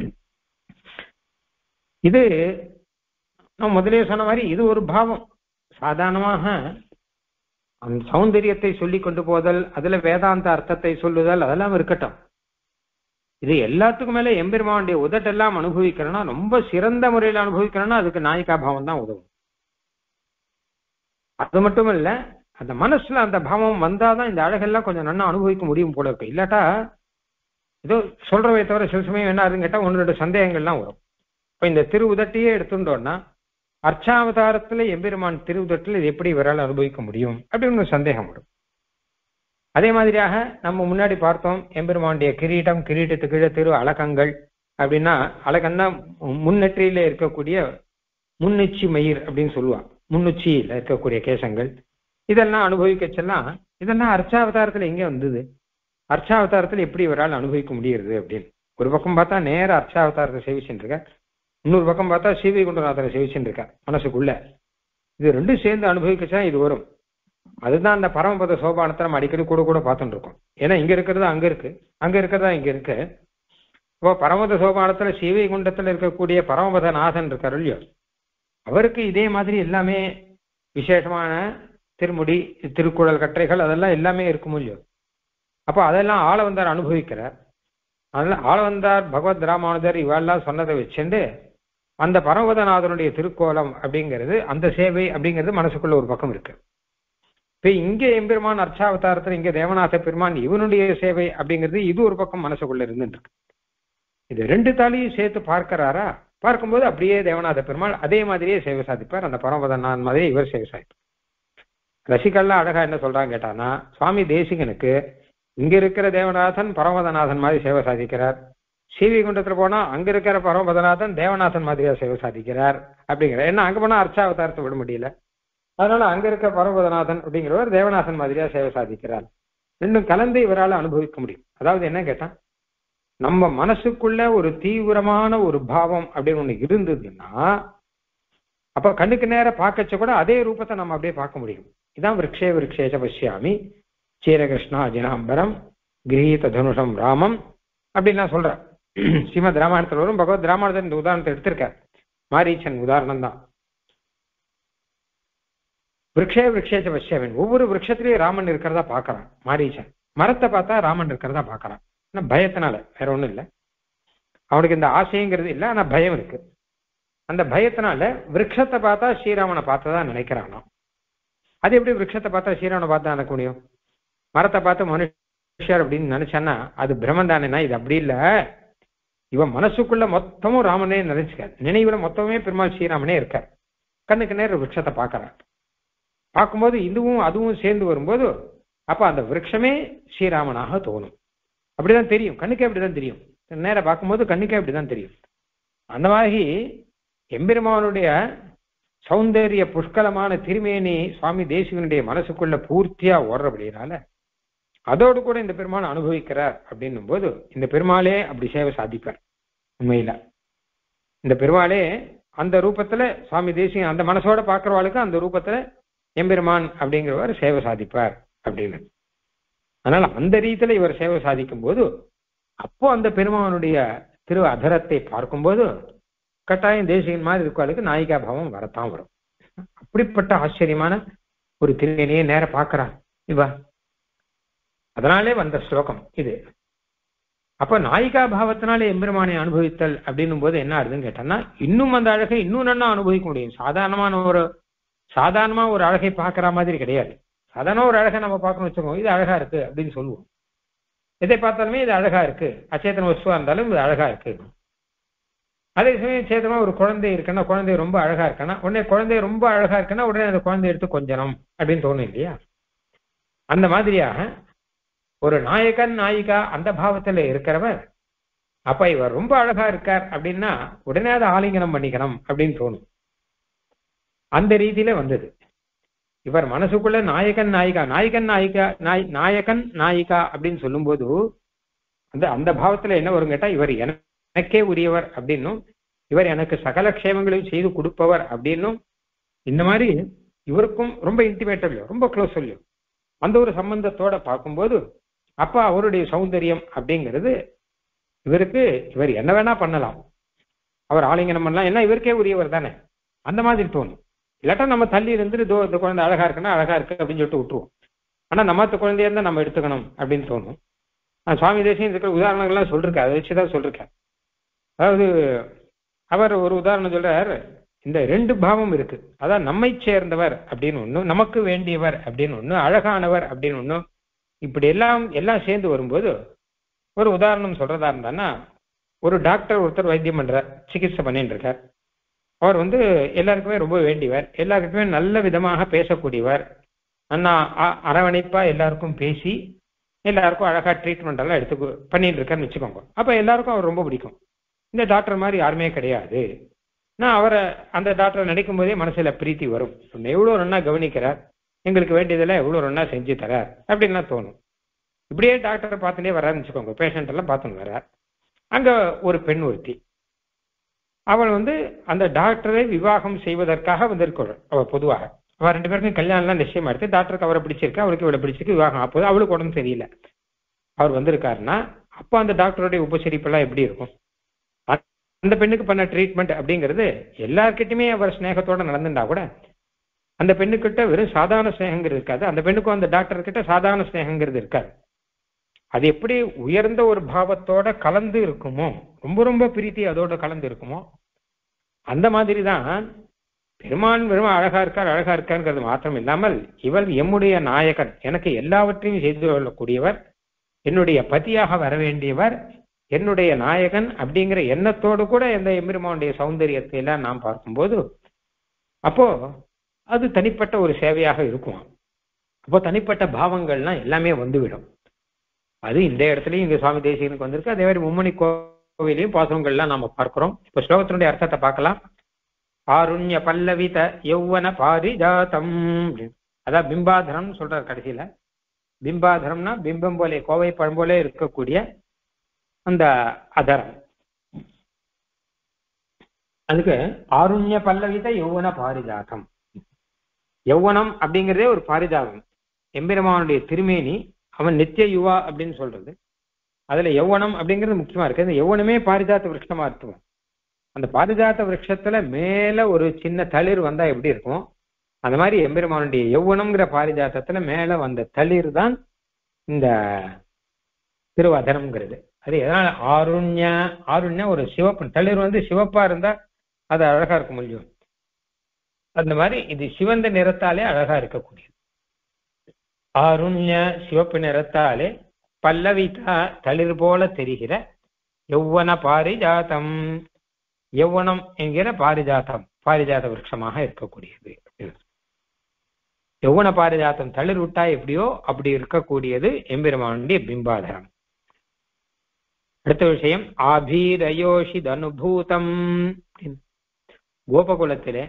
Speaker 1: இது நான் முதலே சொன்ன மாதிரி இது ஒரு பாவம். சாதாரணமாக அந்த சௌந்தரியத்தை சொல்லி கொண்டு போதல், அதுல வேதாந்த அர்த்தத்தை சொல்லுதல், அதெல்லாம் இருக்கட்டும். இது எல்லாத்துக்கும் மேல எம்பெருமானுடைய உதட்டெல்லாம் அனுபவிக்கிறோம்னா, ரொம்ப சிறந்த முறையில் அனுபவிக்கிறோம்னா அதுக்கு நாயிகா பாவம் தான் உதவும். அது மட்டும் இல்ல, அந்த மனசுல அந்த பாவம் வந்தாதான் இந்த அழகெல்லாம் கொஞ்சம் நல்லா அனுபவிக்க முடியும் போல இருக்கு. இல்லாட்டா ஏதோ சொல்றவை தவிர சில சமயம் என்ன ஆகுதுன்னு கேட்டா ஒன்னு ரெண்டு சந்தேகங்கள்லாம் வரும். இப்ப இந்த திரு உதட்டியே எடுத்துட்டோம்னா, அர்ச்சாவதாரத்துல எம்பெருமான் திரு உதட்டில் இது எப்படி இவரால் அனுபவிக்க முடியும் அப்படின்னு ஒரு சந்தேகம் வரும். அதே மாதிரியாக நம்ம முன்னாடி பார்த்தோம், எம்பெருமானுடைய கிரீட்டம், கிரீட்டத்துக்கு கீழே திரு அலகங்கள் அப்படின்னா, அலகன்னா முன்னெற்றியில இருக்கக்கூடிய முன்னுச்சி மயிர் அப்படின்னு சொல்லுவா, முன்னுச்சியில இருக்கக்கூடிய கேசங்கள், இதெல்லாம் அனுபவிக்கச்செல்லாம் இதெல்லாம் அர்ச்சாவதாரத்துல எங்க வந்தது, அர்ச்சாவதாரத்துல எப்படி இவரால் அனுபவிக்க முடியுது அப்படின்னு. ஒரு பக்கம் பார்த்தா நேர அர்ச்சாவதாரத்தை சேவிச்சுட்டு இருக்க, இன்னொரு பக்கம் பார்த்தா சீவை குண்டநாதரை சேவிச்சுட்டு இருக்க மனசுக்குள்ள. இது ரெண்டும் சேர்ந்து அனுபவிக்கச்சா இது வரும். அதுதான் அந்த பரமபத சோபானத்தை நம்ம அடிக்கடி கூட கூட பார்த்துட்டு இருக்கோம். ஏன்னா இங்க இருக்கிறது அங்க இருக்கு, அங்க இருக்கிறதா இங்க இருக்கு. இப்போ பரமபத சோபானத்துல சீவை குண்டத்துல இருக்கக்கூடிய பரமபத நாதன் இருக்காரு இல்லையோ, அவருக்கு இதே மாதிரி எல்லாமே விசேஷமான திருமுடி, திருக்குறள் கற்றைகள் அதெல்லாம் எல்லாமே இருக்கும் இல்லையோ. அப்போ அதெல்லாம் ஆளவந்தார் அனுபவிக்கிறார். அதெல்லாம் ஆளவந்தார், பகவத் ராமானுஜர் இவெல்லாம் சொன்னதை வச்சுட்டு அந்த பரமபதநாதனுடைய திருக்கோலம் அப்படிங்கிறது, அந்த சேவை அப்படிங்கிறது மனசுக்குள்ள ஒரு பக்கம் இருக்கு. இப்ப இங்க எம்பெருமான் அர்ச்சாவதாரத்தில் இங்க தேவநாத பெருமான் இவனுடைய சேவை அப்படிங்கிறது இது ஒரு பக்கம் மனசுக்குள்ள இருந்துட்டு இருக்கு. இது ரெண்டு தாலையும் சேர்த்து பார்க்கிறாரா, பார்க்கும்போது அப்படியே தேவநாத பெருமாள் அதே மாதிரியே சேவை சாதிப்பார். அந்த பரமபதநாதன் மாதிரி இவர் சேவை சாதிப்பார். ரசிகள்லாம் அழகா என்ன சொல்றாங்க கேட்டானா, சுவாமி தேசிகனுக்கு இங்க இருக்கிற தேவநாதன் பரமபதநாதன் மாதிரி சேவை சாதிக்கிறார், சீவி குண்டத்துல போனா அங்க இருக்கிற பரமபதநாதன் தேவநாதன் மாதிரியா சேவை சாதிக்கிறார் அப்படிங்கிற. ஏன்னா அங்க போனா அர்ச்சாவதாரத்தை விட முடியல, அதனால அங்க இருக்க பரமபதநாதன் அப்படிங்கிறவர் தேவநாதன் மாதிரியா சேவை சாதிக்கிறார். ரெண்டும் கலந்து இவரால் அனுபவிக்க முடியும். அதாவது என்ன கேட்டா, நம்ம மனசுக்குள்ள ஒரு தீவிரமான ஒரு பாவம் அப்படின்னு ஒண்ணு இருந்ததுன்னா அப்ப கண்ணுக்கு நேர பார்க்கச்ச கூட அதே ரூபத்தை நம்ம அப்படியே பார்க்க முடியும். இதான் விரக்ஷே விரக்ஷேச்ச பஷ்யாமி சீரகிருஷ்ணா ஜினாம்பரம் கிரீத தனுஷம் ராமம் அப்படின்லாம் சொல்ற. ஸ்ரீமத் ராமாயணத்தில் வரும். பகவத் ராமாயணத்தின் இந்த உதாரணத்தை எடுத்திருக்கார். மாரீச்சன் உதாரணம் தான். விரக்ஷே விரக்ஷேச்ச பஷ்யாமி, ஒவ்வொரு விரக்ஷத்திலேயும் ராமன் இருக்கிறதா பாக்குறான் மாரீச்சன். மரத்தை பார்த்தா ராமன் இருக்கிறதா பாக்குறான். பயத்தினால, வேற ஒண்ணும் இல்லை. அவனுக்கு இந்த ஆசைங்கிறது இல்லை, ஆனா பயம் இருக்கு. அந்த பயத்தினால விரக்ஷத்தை பார்த்தா ஸ்ரீராமனை பார்த்ததா நினைக்கிறானோ. அது எப்படி விரக்ஷத்தை பார்த்தா ஸ்ரீராமனை பார்த்தா நினைக்க முடியும்? மரத்தை பார்த்து மனுஷர் அப்படின்னு நினைச்சான்னா அது பிரம்மன் தானேனா? இது அப்படி இல்லை. இவன் மனசுக்குள்ள மொத்தமும் ராமனே நினைச்சுக்காரு. நினைவுல மொத்தமே பெருமாள் ஸ்ரீராமனே இருக்கார். கண்ணுக்கு நேரம் விரக்ஷத்தை பார்க்கறான். பார்க்கும்போது இதுவும் அதுவும் சேர்ந்து வரும்போது அப்ப அந்த விரக்ஷமே ஸ்ரீராமனாக தோணும். அப்படிதான் தெரியும், கண்ணுக்கே அப்படிதான் தெரியும். நேரம் பார்க்கும்போது கண்ணுக்கே அப்படிதான் தெரியும். அந்த மாதிரி எம்பெருமானுடைய சௌந்தரிய புஷ்கலமான திருமேனி சுவாமி தேசிகனுடைய மனசுக்குள்ள பூர்த்தியா ஓடுறபடினால அதோடு கூட இந்த பெருமான் அனுபவிக்கிறார் அப்படின்னும் போது இந்த பெருமாளே அப்படி சேவை சாதிப்பார். உண்மையில இந்த பெருமாளே அந்த ரூபத்துல சுவாமி தேசிகன் அந்த மனசோட பார்க்கிறவாளுக்கு அந்த ரூபத்துல எம்பெருமான் அப்படிங்கிறவர் சேவை சாதிப்பார் அப்படின்னு. அதனால அந்த ரீதியில இவர் சேவை சாதிக்கும் போது அப்போ அந்த பெருமானுடைய திரு அதரத்தை பார்க்கும்போது கட்டாயம் தேசிகன் மாதிரி இருக்கவாளுக்கு நாயிகா பாவம் வரத்தான் வரும். அப்படிப்பட்ட ஆச்சரியமான ஒரு திருமேனியை நேர பார்க்கிறான் இவ. அதனாலே வந்த ஸ்லோகம் இது. அப்ப நாயிகா பாவத்தினாலே எம்பெருமானை அனுபவித்தல் அப்படின்னும் போது என்ன ஆகுதுன்னு கேட்டோம்னா, இன்னும் அந்த அழகை இன்னும் நல்லா அனுபவிக்க முடியும். சாதாரணமான ஒரு சாதாரணமா ஒரு அழகை பார்க்கிற மாதிரி கிடையாது. சாதாரண ஒரு அழகை நம்ம பார்க்கணும்னு வச்சுக்கோங்க, இது அழகா இருக்கு அப்படின்னு சொல்லுவோம். எதை பார்த்தாலுமே இது அழகா இருக்கு. அச்சேதன வஸ்துவா இருந்தாலும் இது அழகா இருக்கு. அதே சமயம் சேதமா ஒரு குழந்தை இருக்குன்னா, குழந்தை ரொம்ப அழகா இருக்குன்னா உடனே குழந்தை ரொம்ப அழகா இருக்குன்னா உடனே அந்த குழந்தை எடுத்து கொஞ்சணும் அப்படின்னு தோணும் இல்லையா? அந்த மாதிரியாக ஒரு நாயகன் நாயிகா அந்த பாவத்துல இருக்கிறவர் அப்ப இவர் ரொம்ப அழகா இருக்கார் அப்படின்னா உடனே அதை ஆலிங்கனம் பண்ணிக்கணும் அப்படின்னு தோணும். அந்த ரீதியில வந்தது. இவர் மனசுக்குள்ள நாயகன் நாயிகா நாயகன் நாயிகா நாய் நாயகன் நாயிகா அப்படின்னு சொல்லும் போது அந்த அந்த பாவத்துல என்ன வரும் கேட்டா, இவர் எனக்கே உரியவர் அப்படின்னும் இவர் எனக்கு சகல க்ஷேமங்களையும் செய்து கொடுப்பவர் அப்படின்னும் இந்த மாதிரி இவருக்கும் ரொம்ப இன்டிமேட் இல்லையோ, ரொம்ப க்ளோஸ் இல்லையோ, அந்த ஒரு சம்பந்தத்தோட பார்க்கும்போது அப்ப அவருடைய சௌந்தரியம் அப்படிங்கிறது இவருக்கு இவர் என்ன வேணா பண்ணலாம், அவர் ஆலிங்கனம் பண்ணலாம், ஏன்னா இவருக்கே உரியவர் தானே, அந்த மாதிரி தோணும். இல்லாட்டா நம்ம தள்ளி இருந்துட்டு இதோ இந்த குழந்தை அழகா இருக்குன்னா அழகா இருக்கு அப்படின்னு சொல்லிட்டு விட்டுருவோம். ஆனா நம்ம குழந்தைய இருந்தா நம்ம எடுத்துக்கணும் அப்படின்னு தோணும். நான் சுவாமி தேசியம் இருக்கிற உதாரணங்கள்லாம் சொல்லிருக்கேன், அதை வச்சுதான் சொல்லிருக்கேன். அதாவது அவர் ஒரு உதாரணம் சொல்றார், இந்த ரெண்டு பாவம் இருக்கு. அதான் நம்மை சேர்ந்தவர் அப்படின்னு ஒண்ணு, நமக்கு வேண்டியவர் அப்படின்னு ஒண்ணு, அழகானவர் அப்படின்னு ஒண்ணு, இப்படி எல்லாம் எல்லாம் சேர்ந்து வரும்போது ஒரு உதாரணம் சொல்றதா இருந்தான்னா, ஒரு டாக்டர் ஒருத்தர் வைத்தியம் பண்றார், சிகிச்சை பண்ணிட்டு இருக்கார். அவர் வந்து எல்லாருக்குமே ரொம்ப வேண்டியவர், எல்லாருக்குமே நல்ல விதமாக பேசக்கூடியவர், அண்ணா அரவணைப்பா எல்லாருக்கும் பேசி எல்லாருக்கும் அழகா ட்ரீட்மெண்ட் எல்லாம் எடுத்து பண்ணிட்டு இருக்காருன்னு வச்சுக்கோங்க. அப்ப எல்லாருக்கும் அவர் ரொம்ப பிடிக்கும். இந்த டாக்டர் மாதிரி யாருமே கிடையாது. நான் அவரை அந்த டாக்டரை நினைக்கும் போதே மனசுல பிரீத்தி வரும். எவ்வளவு நன்னா கவனிக்கிறார், எங்களுக்கு வேண்டியதெல்லாம் எவ்வளவு நன்னா செஞ்சு தரார் அப்படின்லாம் தோணும். இப்படியே டாக்டரை பார்த்துட்டே வர்றாருன்னு வச்சுக்கோங்க, பேஷண்ட் எல்லாம் பார்த்துன்னு வர்றார். அங்க ஒரு பெண் ஒருத்தி, அவள் வந்து அந்த டாக்டரை விவாகம் செய்வதற்காக வந்திருக்கிறாள். அவள் பொதுவாக அவள் ரெண்டு பேருக்கும் கல்யாணம்லாம் நிச்சயமா எடுத்து டாக்டருக்கு அவரை பிடிச்சிருக்கு, அவருக்கு இவ்வளவு பிடிச்சிருக்கு, விவாகம் அப்போது அவளுக்கு உடம்பு தெரியல. அவர் வந்திருக்காருன்னா அப்போ அந்த டாக்டருடைய உபசரிப்பெல்லாம் எப்படி இருக்கும்? அந்த பெண்ணுக்கு பண்ண ட்ரீட்மெண்ட் அப்படிங்கிறது எல்லார்கிட்டையுமே அவர் ஸ்நேகத்தோட நடந்துட்டா கூட அந்த பெண்ணுக்கிட்ட வெறும் சாதாரண ஸ்நேகங்கிறது இருக்காது, அந்த பெண்ணுக்கும் அந்த டாக்டர் கிட்ட சாதாரண ஸ்நேகங்கிறது இருக்காது. அது எப்படி உயர்ந்த ஒரு பாவத்தோட கலந்து இருக்குமோ, ரொம்ப ரொம்ப பிரீத்தி அதோட கலந்து இருக்குமோ, அந்த மாதிரி தான் பெருமான் வெறும் அழகா இருக்கார் அழகா இருக்காருங்கிறது மாத்திரம் இல்லாமல் இவள் எம்முடைய நாயகன், எனக்கு எல்லாவற்றையும் செய்து கொள்ளக்கூடியவர், என்னுடைய பதியாக வர வேண்டியவர், என்னுடைய நாயகன் அப்படிங்கிற எண்ணத்தோடு கூட எந்த எம்பெருமானுடைய சௌந்தரியத்தை எல்லாம் நாம் பார்க்கும்போது அப்போ அது தனிப்பட்ட ஒரு சேவையாக இருக்கும். அப்போ தனிப்பட்ட பாவங்கள்லாம் எல்லாமே வந்துவிடும். அது இந்த இடத்துலயும் இந்த சுவாமி தேசிகனுக்கு வந்திருக்கு. அதே மாதிரி மும்மணி கோவிலையும் பாசுரங்கள்லாம் நாம பார்க்கிறோம். இப்ப ஸ்லோகத்தினுடைய அர்த்தத்தை பார்க்கலாம். ஆருண்ய பல்லவித யௌவன பாரிஜாதம், அதான் பிம்பாதரம் சொல்றார் கடைசியில. பிம்பாதரம்னா பிம்பம் போலே, கோவை பழம் போலே இருக்கக்கூடிய அந்த அதரம். அதுக்கு ஆருண்ய பல்லவித யௌவன பாரிஜாதம். யௌவனம் அப்படிங்கிறதே ஒரு பாரிஜாதம். எம்பெருமானுடைய திருமேனி அவன் நித்திய யுவா அப்படின்னு சொல்றது. அதுல யௌவனம் அப்படிங்கிறது முக்கியமா இருக்கு. அந்த யௌவனமே பாரிஜாத்த விருட்சமா இருக்கும். அந்த பாரிஜாத்த விருட்சத்துல மேல ஒரு சின்ன தளிர் வந்தா எப்படி இருக்கும், அந்த மாதிரி எம்பெருமானுடைய யௌவனம்ங்கிற பாரிஜாத்தத்துல மேல வந்த தளிர் தான் இந்த திருவதனம்ங்கிறது. அது எதனால ஆருண்ய, ஆருண்ய ஒரு சிவப்பு தளிர் வந்து சிவப்பா இருந்தா அது அழகா இருக்க முடியும். அந்த மாதிரி இது சிவந்த நிறத்தாலே அழகா இருக்கக்கூடியது. ஆருண்ய சிவப்பு நிறத்தாலே பல்லவிதா தளிர் போல தெரிகிற யௌவன பாரிஜாதம், யௌவனம் என்கிற பாரிஜாத்தம் பாரிஜாத விருட்சமாக இருக்கக்கூடியது. யௌவன பாரிஜாத்தம் தளிர் விட்டா எப்படியோ அப்படி இருக்கக்கூடியது எம்பெருமானுடைய பிம்பாதரம். அடுத்த விஷயம் ஆபீரயோஷித் அனுபூதம். கோபகுலத்திலே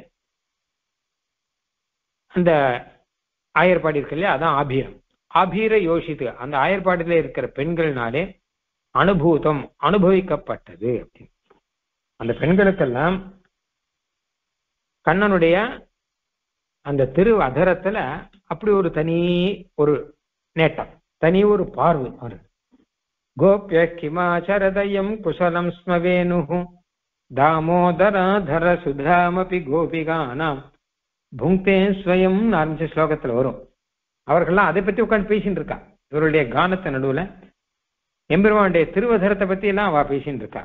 Speaker 1: அந்த ஆயர்பாடி இருக்கு இல்லையா, அதான் ஆபீரம். ஆபீர யோசித்து அந்த ஆயர்பாடியில இருக்கிற பெண்கள்னாலே அனுபூதம் அனுபவிக்கப்பட்டது. அந்த பெண்களுக்கெல்லாம் கண்ணனுடைய அந்த திரு அதரத்துல அப்படி ஒரு தனி ஒரு நேட்டம், தனி ஒரு பார்வை வருது. கோப்ய கிமாச்சரதயம் குசலம் ஸ்மவேணு தாமோதராதர சுதாமபி கோபிகானாம் புங்கே ஸ்வயம் ஆரம்பிச்ச ஸ்லோகத்துல வரும். அவர்கள்லாம் அதை பத்தி உட்காந்து பேசிட்டு இருக்கா. இவருடைய கானத்தை நடுவுல எம்பெருமானுடைய திருவதரத்தை பத்தி எல்லாம் அவ பேசிட்டு இருக்கா.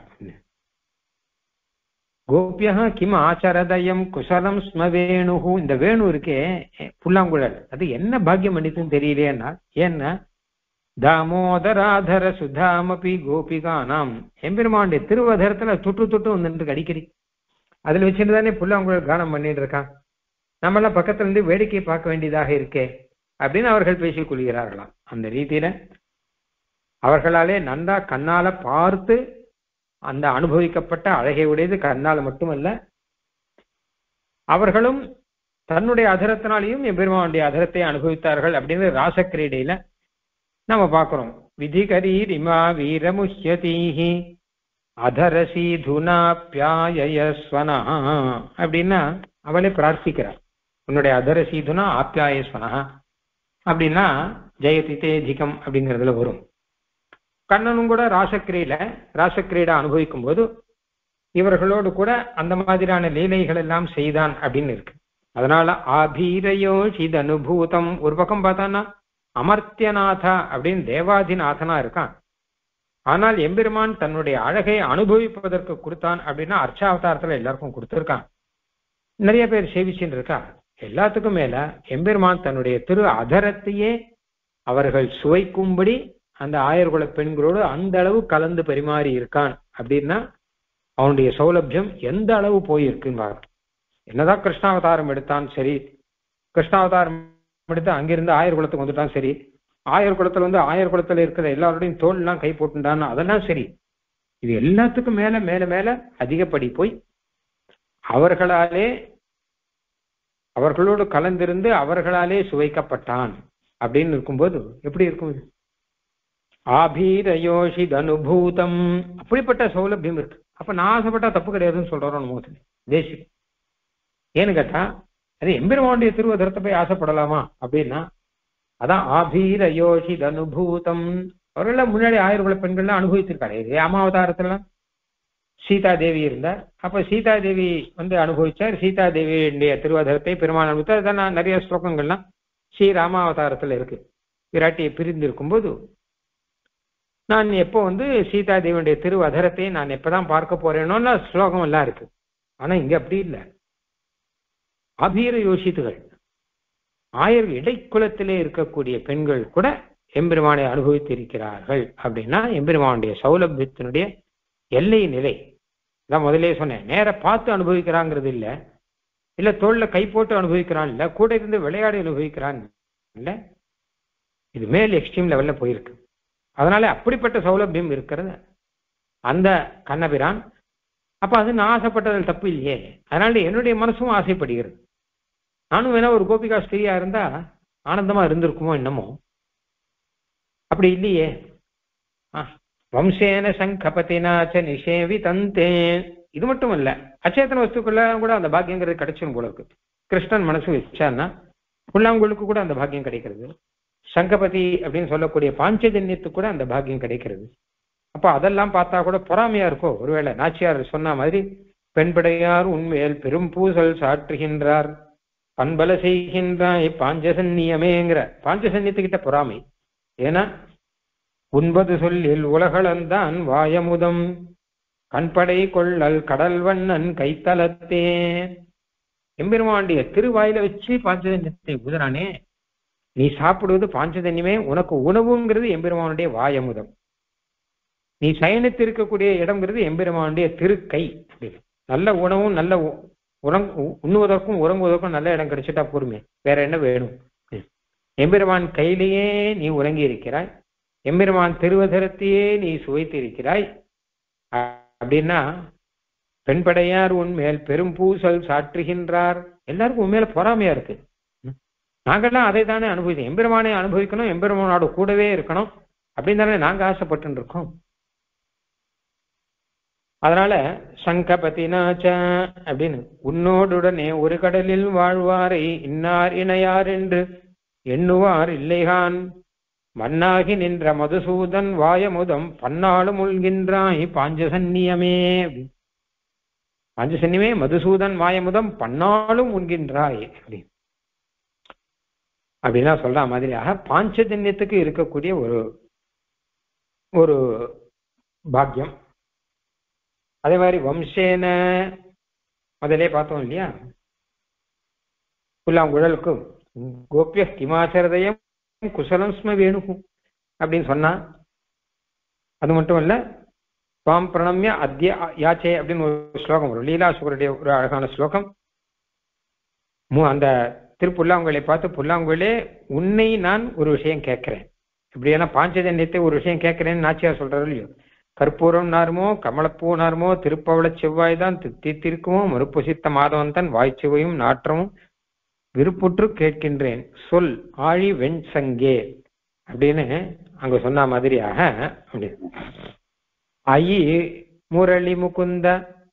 Speaker 1: கோபியா கிம் ஆச்சரதயம் குசலம் ஸ்மவேணு. இந்த வேணு இருக்கே புல்லாங்குழல், அது என்ன பாக்கியம் பண்ணிட்டுன்னு தெரியலையேன்னா, ஏன்னா தாமோதராதர சுதாமபி கோபிகானாம், எம்பெருமானுடைய திருவதரத்துல தொட்டு தொட்டு வந்துட்டு அடிக்கடி அதுல வச்சுட்டு தானே புல்லாங்குழல் கானம் பண்ணிட்டு இருக்கான். நம்மளாம் பக்கத்துல இருந்து வேடிக்கை பார்க்க வேண்டியதாக இருக்கே அப்படின்னு அவர்கள் பேசிக் கொள்கிறார்களாம். அந்த ரீதியில அவர்களாலே நன்றா கண்ணால பார்த்து அந்த அனுபவிக்கப்பட்ட அழகை உடையது கண்ணால மட்டுமல்ல, அவர்களும் தன்னுடைய அதரத்தினாலையும் எம்பெருமானுடைய அதரத்தை அனுபவித்தார்கள் அப்படின்னு ராசக்கிரீடையில நம்ம பார்க்கிறோம். விதிகரீர் இமா வீரமுஹ்யதீஹி அதரசீதுனா பியாயஸ்வனா அப்படின்னா அவளே பிரார்த்திக்கிறார். உன்னுடைய அதரசீதுனா ஆப்யாயஸ்வனா அப்படின்னா ஜெயதி தேஜிகம் அப்படிங்கிறதுல வரும். கண்ணனும் கூட ராசக்கிரீட ராசக்கிரீடை அனுபவிக்கும் போது இவர்களோடு கூட அந்த மாதிரியான லீலைகள் எல்லாம் செய்தான் அப்படின்னு இருக்கு. அதனால ஆபீரயோஷித் அனுபூதம். ஒரு பக்கம் பார்த்தான்னா அமர்த்தியநாதா அப்படின்னு தேவாதிநாதனா இருக்கான். ஆனால் எம்பெருமான் தன்னுடைய அழகை அனுபவிப்பதற்கு கொடுத்தான் அப்படின்னா அர்ச்சாவதாரத்துல எல்லாருக்கும் கொடுத்துருக்கான். நிறைய பேர் சேவிச்சுட்டு இருக்கா. எல்லாத்துக்கும் மேல எம்பெருமான் தன்னுடைய திரு அதரத்தையே அவர்கள் சுவைக்கும்படி அந்த ஆயர்குல பெண்களோடு அந்த அளவு கலந்து பரிமாறி இருக்கான் அப்படின்னா அவனுடைய சௌலபியம் எந்த அளவு போயிருக்குன்னு. என்னதான் கிருஷ்ணாவதாரம் எடுத்தான் சரி, கிருஷ்ணாவதாரம் எடுத்து அங்கிருந்து ஆயர் குலத்துக்கு வந்துட்டான் சரி, ஆயர் குலத்துல வந்து ஆயர் குலத்துல இருக்கிற எல்லாரோடையும் தோல் எல்லாம் கை போட்டுட்டான், அதெல்லாம் சரி. இது எல்லாத்துக்கும் மேல மேல மேல அதிகப்படி போய் அவர்களாலே அவர்களோடு கலந்திருந்து அவர்களாலே சுவைக்கப்பட்டான் அப்படின்னு இருக்கும்போது எப்படி இருக்கும்? ஆபீரயோஷித் அனுபூதம். அப்படிப்பட்ட சௌலபியம் இருக்கு. அப்ப நான் ஆசைப்பட்டா தப்பு கிடையாதுன்னு சொல்றோம் மோசம் தேசி. ஏன்னு கேட்டா அது எம்பெருமானுடைய திருவதரத்தை போய் ஆசைப்படலாமா அப்படின்னா அதான் ஆபீரயோஷித் அனுபூதம். அவரெல்லாம் முன்னாடி ஆயிரம் பெண்கள்லாம் அனுபவிச்சிருக்காரு. ராமாவதாரத்துல சீதா தேவி இருந்தார். அப்ப சீதா தேவி வந்து அனுபவிச்சார். சீதா தேவியுடைய திருவதரத்தை பெருமாள் அனுபவித்தார். அதெல்லாம் நிறைய ஸ்லோகங்கள்லாம் ஸ்ரீ ராமாவதாரத்துல இருக்கு. விராட்டியை பிரிந்து இருக்கும்போது நான் எப்போ வந்து சீதா தேவியுடைய திருவதரத்தை நான் எப்பதான் பார்க்க போறேனோன்னு ஸ்லோகம் எல்லாம் இருக்கு. ஆனா இங்க அப்படி இல்லை. ஆபீர யோசித்துகள் ஆயர் இடைக்குலத்திலே இருக்கக்கூடிய பெண்கள் கூட எம்பெருமானை அனுபவித்து இருக்கிறார்கள் அப்படின்னா எம்பெருமானுடைய சௌலபியத்தினுடைய எல்லை நிலை தான் முதலே சொன்னேன். நேர பார்த்து அனுபவிக்கிறாங்கிறது இல்லை, இல்ல தோல்ல கை போட்டு அனுபவிக்கிறான் இல்ல, கூட இருந்து விளையாடி அனுபவிக்கிறான் இல்ல, இது மேல் எக்ஸ்ட்ரீம் லெவல்ல போயிருக்கு. அதனால அப்படிப்பட்ட சௌலபியம் இருக்கிறது அந்த கண்ணபிரான். அப்ப அது நான் ஆசைப்பட்டதில் தப்பு இல்லையே, அதனால என்னுடைய மனசும் ஆசைப்படுகிறது. நானும் வேணா ஒரு கோபிகா ஸ்திரியா இருந்தா ஆனந்தமா இருந்திருக்குமோ என்னமோ, அப்படி இல்லையே. வம்சேன சங்கபதினாச்ச நிஷேவி தந்தே. இது மட்டும் இல்ல, அச்சேதன வஸ்துக்குள்ள கூட அந்த பாக்கியங்கிறது கிடைச்சிடும் போல இருக்கு. கிருஷ்ணன் மனசு வச்சான்னா புல்லாங்குழுக்கு கூட அந்த பாக்கியம் கிடைக்கிறது. சங்கபதி அப்படின்னு சொல்லக்கூடிய பாஞ்சஜன்யத்துக்கு கூட அந்த பாக்கியம் கிடைக்கிறது. அப்ப அதெல்லாம் பார்த்தா கூட பொறாமையா இருக்கோ ஒருவேளை. நாச்சியார் சொன்ன மாதிரி பெண்படையார் உண்மையில் பெரும் பூசல் சாற்றுகின்றார், பண்பல செய்கின்றாய் பாஞ்சசன்னியமேங்கிற பாஞ்சசன்னியத்துக்கிட்ட பொறாமை. ஏன்னா உண்பது சொல்லில் உலகளந்தான் வாயமுதம் கண்படை கொள்ளல் கடல் வண்ணன் கைத்தலத்தே. எம்பெருமாண்டிய திருவாயில வச்சு பாஞ்சஜன்யத்தை உதறானே, நீ சாப்பிடுவது பாஞ்சஜன்யமே, உனக்கு உணவுங்கிறது எம்பெருமானுடைய வாயமுதம், நீ சயனித்து இருக்கக்கூடிய இடம்ங்கிறது எம்பெருமானுடைய திருக்கை. அப்படின்னு நல்ல உணவும் நல்ல உறங் உண்ணுவதற்கும் உறங்குவதற்கும் நல்ல இடம் கிடைச்சிட்டா போருமே, வேற என்ன வேணும்? எம்பெருமான் கையிலேயே நீ உறங்கி இருக்கிறாய், எம்பெருமான் திருவதரத்தையே நீ சுவைத்து இருக்கிறாய். அப்படின்னா பெண்படையார் உன்மேல் பெரும் பூசல் சாற்றுகின்றார். எல்லாருக்கும் உண்மையில பொறாமையா இருக்கு. நாங்கள்லாம் அதை தானே அனுபவித்தோம், எம்பெருமானை அனுபவிக்கணும், எம்பெருமானோட கூடவே இருக்கணும் அப்படின்னு தானே நாங்க ஆசைப்பட்டு இருக்கோம். அதனால சங்கபதினாச்ச அப்படின்னு உன்னோடுடனே ஒரு கடலில் வாழ்வாரை இன்னார் இணையார் என்று எண்ணுவார் இல்லைகான், மண்ணாகி நின்ற மதுசூதன் வாயமுதம் பன்னாலும் உள்கின்றாய் பாஞ்சசன்னியமே. பாஞ்சசன்னியமே மதுசூதன் வாயமுதம் பன்னாலும் உண்கின்றாய் அப்படி அப்படின்னா சொல்ற மாதிரியாக பாஞ்சஜன்யத்துக்கு இருக்கக்கூடிய ஒரு ஒரு பாக்கியம். அதே மாதிரி வம்சேன முதலே பார்த்தோம் இல்லையா, புல்லாங்குழலுக்கும் கோபிய கிமாச்சரதயம் குசலம் ஸ்ம வேணுகும் அப்படின்னு சொன்னா, அது மட்டும் இல்ல துவாம் பிரணம்ய அத்ய யாச்சே அப்படின்னு ஒரு ஸ்லோகம் வரும், லீலாசுவருடைய ஒரு அழகான ஸ்லோகம். அந்த திருப்புல்லாங்குழலை பார்த்து, புல்லாங்குழலே உன்னை நான் ஒரு விஷயம் கேட்கிறேன், இப்படியான பாஞ்சஜன்யத்தை ஒரு விஷயம் கேட்கிறேன்னு நாச்சியார் சொல்றாரு இல்லையோ. கற்பூரம் நாருமோ கமலப்பூ நாருமோ திருப்பவள செவ்வாய் தான் தித்திருக்குமோ மறுப்புசித்த மாதவன் வாய்ச்சுவையும் நாற்றமும் விருப்புற்று கேட்கின்றேன் சொல் ஆழி வெண் சங்கே அப்படின்னு அங்க சொன்ன மாதிரியாக. அப்படி ஐ முரளி முகுந்த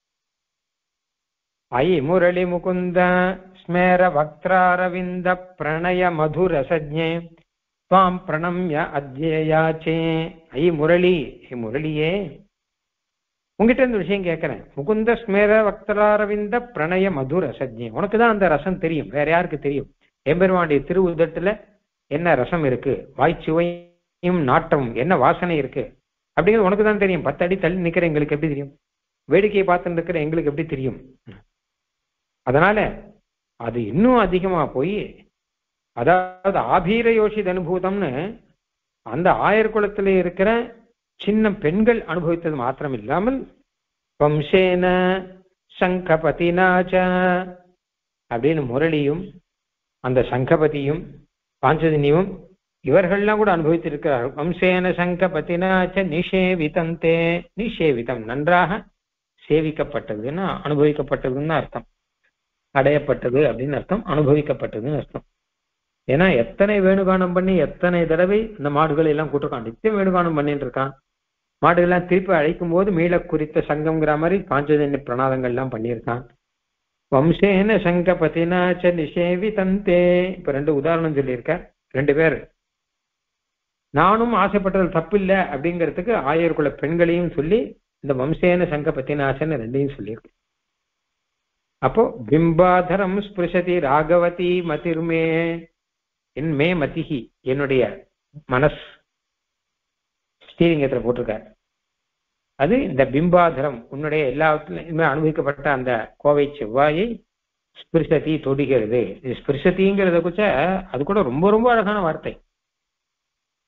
Speaker 1: ஐ முரளி முகுந்த ஸ்மேர வக்திராரவிந்த பிரணய மதுர சஜ்ஞே துவாம் பிரணம்ய அத்யாச்சே. ஐ முரளி, ஐ முரளியே உங்ககிட்ட இந்த விஷயம் கேட்கிறேன். முகுந்த ஸ்மேர வக்திராரவிந்த பிரணய மதுர சஜ்ஞே, உனக்கு தான் அந்த ரசம் தெரியும், வேற யாருக்கு தெரியும்? எம்பெருமானுடைய திருவுதட்டுல என்ன ரசம் இருக்கு, வாய்ச்சுவையும் நாட்டமும் என்ன வாசனை இருக்கு அப்படிங்கிறது உனக்கு தான் தெரியும். பத்து அடி தள்ளி நிக்கிற எங்களுக்கு எப்படி தெரியும்? வேடிக்கையை பார்த்துட்டு இருக்கிற எங்களுக்கு எப்படி தெரியும்? அதனால அது இன்னும் அதிகமா போய், அதாவது ஆபீர யோசித அனுபூதம்னு அந்த ஆயர் குலத்துல இருக்கிற சின்ன பெண்கள் அனுபவித்தது மாத்திரம் இல்லாமல் வம்சேன சங்கபதினாச்ச அப்படின்னு முரளியும் அந்த சங்கபதியும் பாஞ்சஜன்யமும் இவர்கள்லாம் கூட அனுபவித்திருக்கிறார்கள். வம்சேன சங்கபதினாச்ச நிஷேவிதந்தே, நிஷேவிதம் நன்றாக சேவிக்கப்பட்டதுன்னா அனுபவிக்கப்பட்டதுன்னு அர்த்தம், அடையப்பட்டது அப்படின்னு அர்த்தம், அனுபவிக்கப்பட்டதுன்னு அர்த்தம். ஏன்னா எத்தனை வேணுகானம் பண்ணி எத்தனை தடவை இந்த மாடுகளை எல்லாம் கூட்டிருக்கான், நித்தியம் வேணுகானம் பண்ணிட்டு இருக்கான். மாடுகள்லாம் திருப்பி அழைக்கும் போது மீள குறித்த சங்கம்ங்கிற மாதிரி பாஞ்சஜன்ய பிரணாதங்கள் எல்லாம் பண்ணியிருக்கான். வம்சேன சங்கபதினாச்ச நிஷேவி தந்தே. இப்ப ரெண்டு உதாரணம் சொல்லியிருக்க, ரெண்டு பேர் நானும் ஆசைப்பட்டது தப்பு இல்லை அப்படிங்கிறதுக்கு ஆயர்குல பெண்களையும் சொல்லி இந்த வம்சேன சங்கபதினாச்சன்னு ரெண்டையும் சொல்லியிருக்கு. அப்போ பிம்பாதரம் ஸ்பிருஷதி ராகவதி மதிர்மே, என் மே மதிஹி என்னுடைய மனஸ் ஸ்ரீலிங்கத்துல போட்டிருக்கார். அது இந்த பிம்பாதரம் உன்னுடைய எல்லாத்துலயுமே அனுபவிக்கப்பட்ட அந்த கோவை செவ்வாயை ஸ்பிருஷதி தொடுகிறது. ஸ்பிருஷதிங்கிறத குச்ச அது கூட ரொம்ப ரொம்ப அழகான வார்த்தை.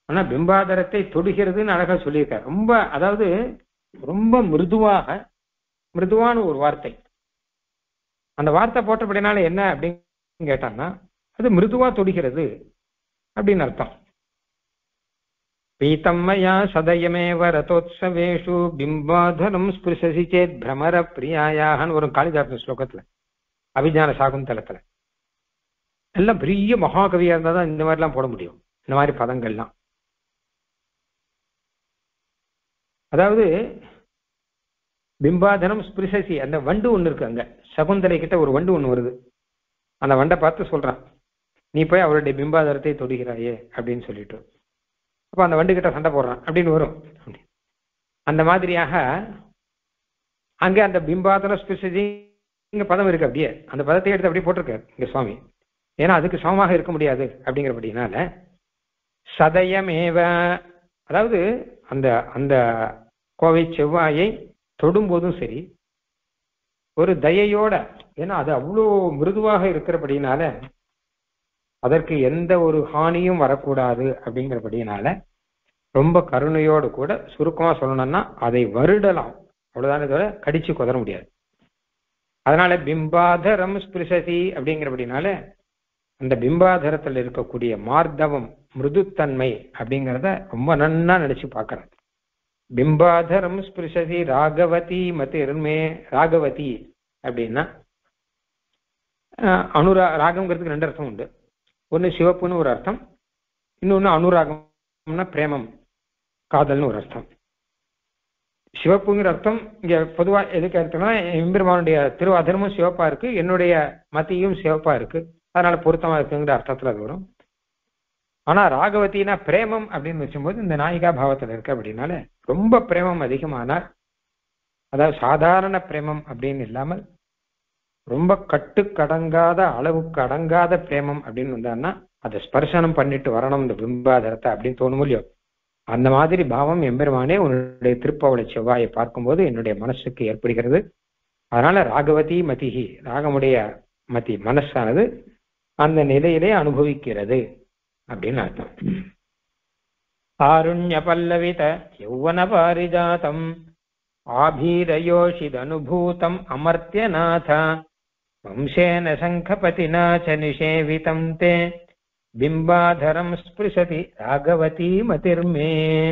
Speaker 1: ஆனா பிம்பாதரத்தை தொடுகிறதுன்னு அழகா சொல்லியிருக்காரு. ரொம்ப அதாவது ரொம்ப மிருதுவாக மிருதுவான ஒரு வார்த்தை. அந்த வார்த்தை போட்டபடினால என்ன அப்படின்னு கேட்டான்னா அது மிருதுவா தொடுகிறது அப்படின்னு அர்த்தம். பீத்தம்மயா சதயமேவ ரதோத்சவேஷு பிம்பாதரம் ஸ்பிருசசி சேத் பிரமர பிரியாயாகன்னு ஒரு காளிதாசன் ஸ்லோகத்துல அபிஞான சாகுந்தலத்துல எல்லாம் பெரிய மகாகவியா இருந்தா தான் இந்த மாதிரிலாம் போட முடியும். இந்த மாதிரி பதங்கள்லாம் அதாவது பிம்பாதனம் ஸ்பிருசசி அந்த வண்டு ஒண்ணு இருக்கு. அங்க சகுந்தலை கிட்ட ஒரு வண்டு ஒண்ணு வருது. அந்த வண்டை பார்த்து சொல்றான், நீ போய் அவருடைய பிம்பாதரத்தை தொடுகிறாயே அப்படின்னு சொல்லிட்டு. அப்ப அந்த வண்டு கிட்ட சண்டை போடுறான் அப்படின்னு வரும். அந்த மாதிரியாக அங்க அந்த பிம்பாதன ஸ்பிருசசி இங்க பதம் இருக்கு. அப்படியே அந்த பதத்தை எடுத்து அப்படியே போட்டிருக்காரு இங்க சுவாமி. ஏன்னா அதுக்கு சமமாக இருக்க முடியாது அப்படிங்கிறபடினால சதயமேவ அதாவது அந்த அந்த கோவை செவ்வாயை தொடும்போதும் சரி ஒரு தயையோட, ஏன்னா அது அவ்வளோ மிருதுவாக இருக்கிறபடினால அதற்கு எந்த ஒரு ஹானியும் வரக்கூடாது அப்படிங்கிறபடினால ரொம்ப கருணையோடு கூட சுருக்கமா சொல்லணும்னா அதை வருடலாம், அவ்வளவுதானே தவிர கடிச்சு குதற முடியாது. அதனால பிம்பாதரம் ஸ்பிருசதி அப்படிங்கிறபடினால அந்த பிம்பாதரத்தில் இருக்கக்கூடிய மார்தவம் மிருதுத்தன்மை அப்படிங்கிறத ரொம்ப நன்னா நினைச்சு பார்க்கறேன். பிம்பாதரம் ஸ்பிருசதி ராகவதி மதிர்மே. ராகவதி அப்படின்னா அனுரா ராகம்ங்கிறதுக்கு ரெண்டு அர்த்தம் உண்டு. ஒன்று சிவப்புன்னு ஒரு அர்த்தம், இன்னொன்று அனுராகம்னா பிரேமம் காதல்னு ஒரு அர்த்தம். சிவப்புங்கிற அர்த்தம் இங்க பொதுவா எதுக்கு அர்த்தம்னா எம்பெருமானுடைய திருவாதிரமும் சிவப்பா இருக்கு, என்னுடைய மத்தியும் சிவப்பா இருக்கு, அதனால பொருத்தமா இருக்குங்கிற அர்த்தத்துல அது வரும். ஆனா ராகவத்தினா பிரேமம் அப்படின்னு வச்சும்போது இந்த நாயிகா பாவத்துல இருக்கு. அப்படின்னால ரொம்ப பிரேமம் அதிகமானால், அதாவது சாதாரண பிரேமம் அப்படின்னு இல்லாமல் ரொம்ப கட்டுக்கடங்காத அளவுக்கு அடங்காத பிரேமம் அப்படின்னு வந்தான்னா அதை ஸ்பர்சனம் பண்ணிட்டு வரணும் இந்த பிம்பாதரத்தை அப்படின்னு தோணும் இல்லையோ. அந்த மாதிரி பாவம் எம்பெருமானே உன்னுடைய திருப்பவளை செவ்வாயை பார்க்கும்போது என்னுடைய மனசுக்கு ஏற்படுகிறது. அதனால ராகவதி மதிஹி, ராகமுடைய மதி மனசானது அந்த நிலையிலே அனுபவிக்கிறது அப்படின்னு அர்த்தம். ஆருண்ய பல்லவித யௌவன பாரிஜாதம் ஆபீரயோஷித் அனுபூதம் அமர்த்தியநாத வம்சேன சங்கபதினா ச நிஷேவிதம் தே பிம்பாதரம் ஸ்பிருசதி ராகவதி மதிர்மே.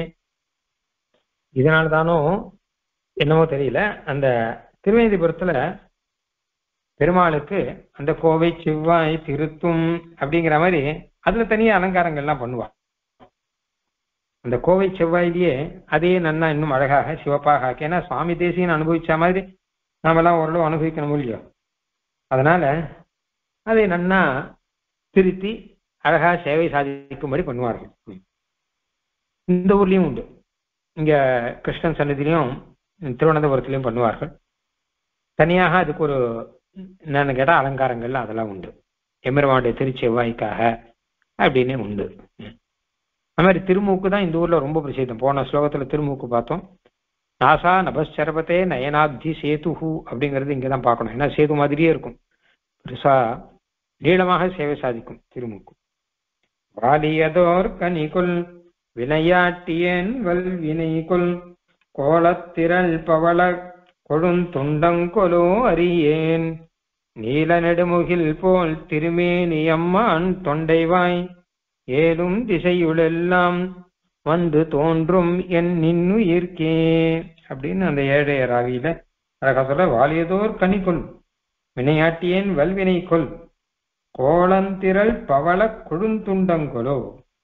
Speaker 1: இதனால தானோ என்னமோ தெரியல, அந்த திருவேந்திபுரத்துல பெருமாளுக்கு அந்த கோவை செவ்வாய் திருத்தும் அப்படிங்கிற மாதிரி அதுல தனியா அலங்காரங்கள்லாம் பண்ணுவான். அந்த கோவை செவ்வாயிலேயே அதே நன்னா இன்னும் அழகாக சிவப்பாக ஆக்கி, ஏன்னா சுவாமி தேசியன்னு அனுபவிச்ச மாதிரி நாமெல்லாம் ஓரளவு அனுபவிக்கணும் இல்லையோ. அதனால அதை நன்னா திருத்தி அழகா சேவை சாதிக்கும்படி பண்ணுவார்கள். இந்த ஊர்லயும் உண்டு, இங்க கிருஷ்ணன் சன்னதியிலையும் திருவனந்தபுரத்திலையும் பண்ணுவார்கள். தனியாக அதுக்கு ஒரு என்னன்னு கேட்டா அலங்காரங்கள்ல அதெல்லாம் உண்டு. எம்பெருமானுடைய திருச்செவ்வாய்க்காக அப்படின்னு உண்டு. அது மாதிரி திருமூக்கு தான் இந்த ஊர்ல ரொம்ப பிரசித்தம். போன ஸ்லோகத்துல திருமூக்கு பார்த்தோம். நாசா நபஸ்சரபத்தே நயனாப்தி சேதுஹு அப்படிங்கிறது இங்கதான் பார்க்கணும். ஏன்னா சேது மாதிரியே இருக்கும், பெருசா நீளமாக சேவை சாதிக்கும் திருமூக்கு. வாலியதோர் கனிகுல் வினையாட்டியன் வல் வினைகுல் கோலத்திரள் பவள கொழுந்துண்டங்கொலோ அறியேன் நீல நெடுமுகில் போல் திருமேனியம்மான் தொண்டைவாய் ஏலும் திசையுளெல்லாம் வந்து தோன்றும் என் நின்னுயிர்க்கே அப்படின்னு அந்த ஏழைய ராவியில அழகா சொல்ல. வாலியதோர் கனிகொள் வினையாட்டியேன் வல்வினை கொள் கோலந்திரள் பவள கொழுந்துண்டங்கொலோ.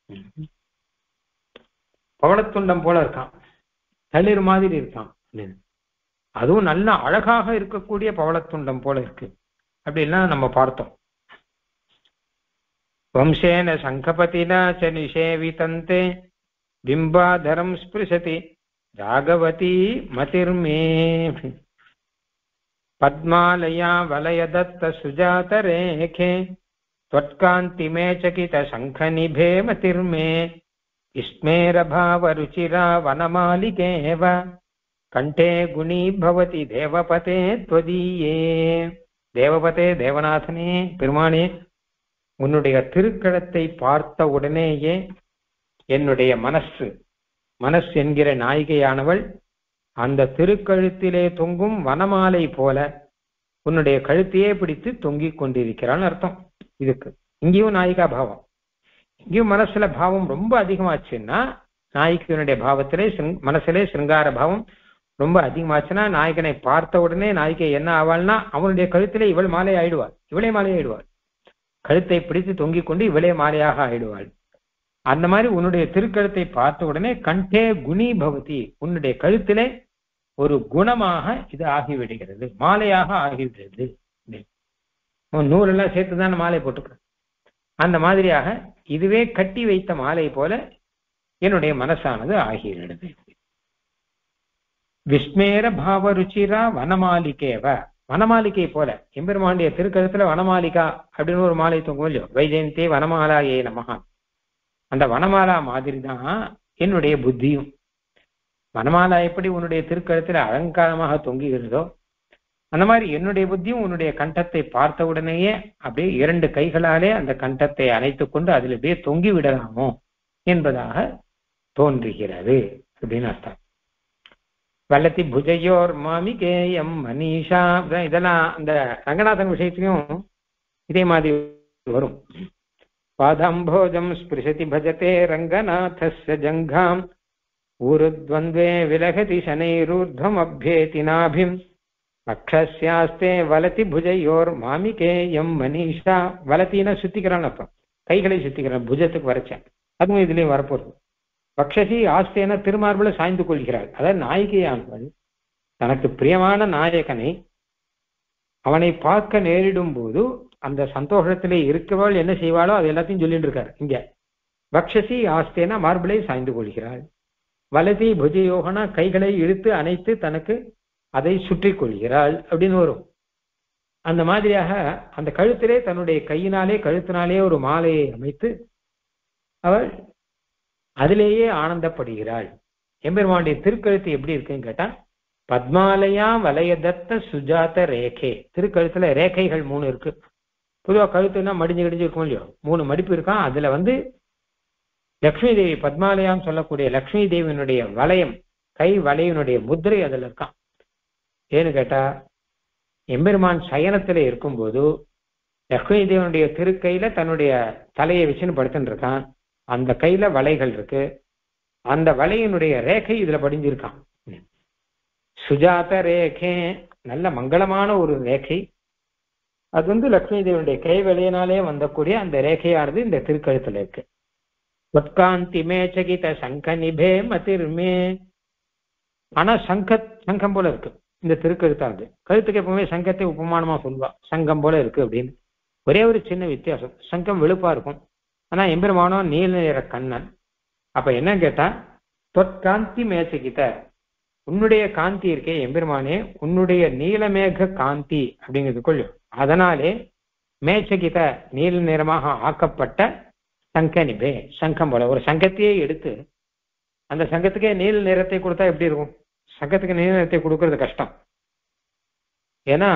Speaker 1: பவளத்துண்டம் போல இருக்கான், தளிர் மாதிரி இருக்கான், அதுவும் நல்ல அழகாக இருக்கக்கூடிய பவளத்துண்டம் போல இருக்கு அப்படின்லாம் நம்ம பார்த்தோம். வம்சேன சங்கபதினா ச நிஷேவிதந்தே பிம்பாதரம் ஸ்பிருசதி ராகவதி மதிர்மே. பத்மாலயா வலயதத்த சுஜாத ரேகே त्वत्कान्तिमे चकित शङ्खनिभे मतिर्मे स्मेरभावरुचिरा वनमालिकेव कण्ठे गुणी भवति देवपते त्वदीये. தேவபதே தேவநாதனே பெருமானே, உன்னுடைய திருக்கடத்தை பார்த்த உடனேயே என்னுடைய மனசு மனசு என்கிற நாயிகையானவள் அந்த திருக்கழுத்திலே தொங்கும் வனமாலை போல உன்னுடைய கழுத்தையே பிடித்து தொங்கிக் கொண்டிருக்கிறான்னு அர்த்தம். இதுக்கு இங்கேயும் நாயிகா பாவம், இங்கேயும் மனசுல பாவம் ரொம்ப அதிகமாச்சுன்னா, நாயகனுடைய பாவத்திலே மனசிலே சிருங்கார பாவம் ரொம்ப அதிகமாச்சுன்னா, நாயகனை பார்த்த உடனே நாயகை என்ன ஆவாள்னா அவனுடைய கழுத்திலே இவள் மாலை ஆயிடுவாள், இவளே மாலை ஆயிடுவாள். கழுத்தை பிடித்து தொங்கிக் கொண்டு இவளே மாலையாக ஆயிடுவாள். அந்த மாதிரி உன்னுடைய திருக்கழுத்தை பார்த்த உடனே கண்டே குணி பவதி, உன்னுடைய கழுத்திலே ஒரு குணமாக இது ஆகிவிடுகிறது, மாலையாக ஆகிவிடுகிறது. நூலெல்லாம் சேர்த்துதான் மாலை போட்டுக்க. அந்த மாதிரியாக இதுவே கட்டி வைத்த மாலை போல என்னுடைய மனசானது ஆகிவிடுது. விஸ்மேர பாவ ருச்சிரா வனமாலிகேவ, வனமாளிகை போல எம்பெருமாண்டிய திருக்கழுத்துல வனமாளிகா அப்படின்னு ஒரு மாலை தொங்கும் இல்லையோ, வைஜெயந்தே வனமாலா ஏ நமஹா, அந்த வனமாலா மாதிரி தான் என்னுடைய புத்தியும். வனமாலா எப்படி உன்னுடைய திருக்கழுத்துல அலங்காரமாக தொங்குகிறதோ அந்த மாதிரி என்னுடைய புத்தியும் உன்னுடைய கண்டத்தை பார்த்த உடனேயே அப்படியே இரண்டு கைகளாலே அந்த கண்டத்தை அணைத்துக் கொண்டு அதில் அப்படியே தொங்கி விடலாமோ என்பதாக தோன்றுகிறது அப்படின்னு அர்த்தம். வல்லத்தி புஜையோர் மாமிகேயம் மனிஷா, இதெல்லாம் அந்த ரங்கநாதன் விஷயத்திலையும் இதே மாதிரி வரும். பாதாம்போஜம் ஸ்பிருஷதி பஜதே ரங்கநாதஸ்ய ஜங்காம் ஊருத்வந்த்வே விலகதி சனைரூர்த்வம் அப்யேதி நாபிம் அக்ஷஸ்யாஸ்தே வலதி புஜையோர் மாமிகேயம் மனிஷா. வலத்தின சுத்திக்கிறான் அர்த்தம், கைகளை சுத்திக்கிறான், புஜத்துக்கு வரைச்சேன். அதுவும் இதுலயும் வரப்போறது. பக்ஷசி ஆஸ்தேன திருமார்புல சாய்ந்து கொள்கிறாள். அதாவது நாயகியானவள் தனக்கு பிரியமான நாயகனை அவனை பார்க்க நேரிடும் போது அந்த சந்தோஷத்திலே இருக்கவள் என்ன செய்வாளோ அது எல்லாத்தையும் சொல்லிட்டு இருக்காரு இங்க. பக்ஷசி ஆஸ்தேனா மார்பிளை சாய்ந்து கொள்கிறாள். வலதி புஜயோகனா கைகளை இழுத்து அணைத்து தனக்கு அதை சுற்றி கொள்கிறாள் அப்படின்னு வரும். அந்த மாதிரியாக அந்த கழுத்திலே தன்னுடைய கையினாலே கழுத்தினாலே ஒரு மாலையை அமைத்து அவள் அதிலேயே ஆனந்தப்படுகிறாள். எம்பெருமானுடைய திருக்கழுத்து எப்படி இருக்குன்னு கேட்டா, பத்மாலயா வலயதத்த சுஜாத ரேகே. திருக்கழுத்துல ரேகைகள் மூணு இருக்கு. பொதுவாக கழுத்துனா மடிஞ்சு கிடிஞ்சு இருக்கும் இல்லையோ, மூணு மடிப்பு இருக்கான். அதுல வந்து லக்ஷ்மி தேவி பத்மாலயான்னு சொல்லக்கூடிய லக்ஷ்மி தேவியினுடைய வளையம், கை வளையனுடைய முத்திரை அதுல இருக்கான். ஏன்னு கேட்டா, எம்பெருமான் சயனத்துல இருக்கும்போது லக்ஷ்மி தேவனுடைய திருக்கையில தன்னுடைய தலையை வச்சுன்னு படுத்துட்டு இருக்கான். அந்த கையில வளைகள் இருக்கு. அந்த வளையினுடைய ரேகை இதுல படிஞ்சிருக்கான். சுஜாத ரேகே, நல்ல மங்களமான ஒரு ரேகை. அது வந்து லக்ஷ்மி தேவனுடைய கை வளையினாலே வந்தக்கூடிய அந்த ரேகையானது இந்த திருக்கழுத்துல இருக்கு. உட்காந்தி மேச்சகித சங்க நிபே மதிர்மே. ஆனா சங்க சங்கம் போல இருக்கு இந்த திருக்கழுத்தானது. கழுத்துக்கு எப்பவுமே சங்கத்தை உபமானமா சொல்லுவா, சங்கம் போல இருக்கு அப்படின்னு. ஒரே ஒரு சின்ன வித்தியாசம், சங்கம் வெளுப்பா இருக்கும், ஆனா எம்பெருமானோ நீல நிற கண்ணன். அப்ப என்ன கேட்டா, தொற்காந்தி மேச்சகித, உன்னுடைய காந்தி இருக்கே எம்பெருமானே, உன்னுடைய நீலமேக காந்தி அப்படிங்கிறது கொள்ளும். அதனாலே மேச்சகித நீல நிறமாக ஆக்கப்பட்ட சங்க நிபே, சங்கம் போல ஒரு சங்கத்தையே எடுத்து அந்த சங்கத்துக்கே நீல நிறத்தை கொடுத்தா எப்படி இருக்கும்? சங்கத்துக்கு நீல நிறத்தை கொடுக்கறது கஷ்டம். ஏன்னா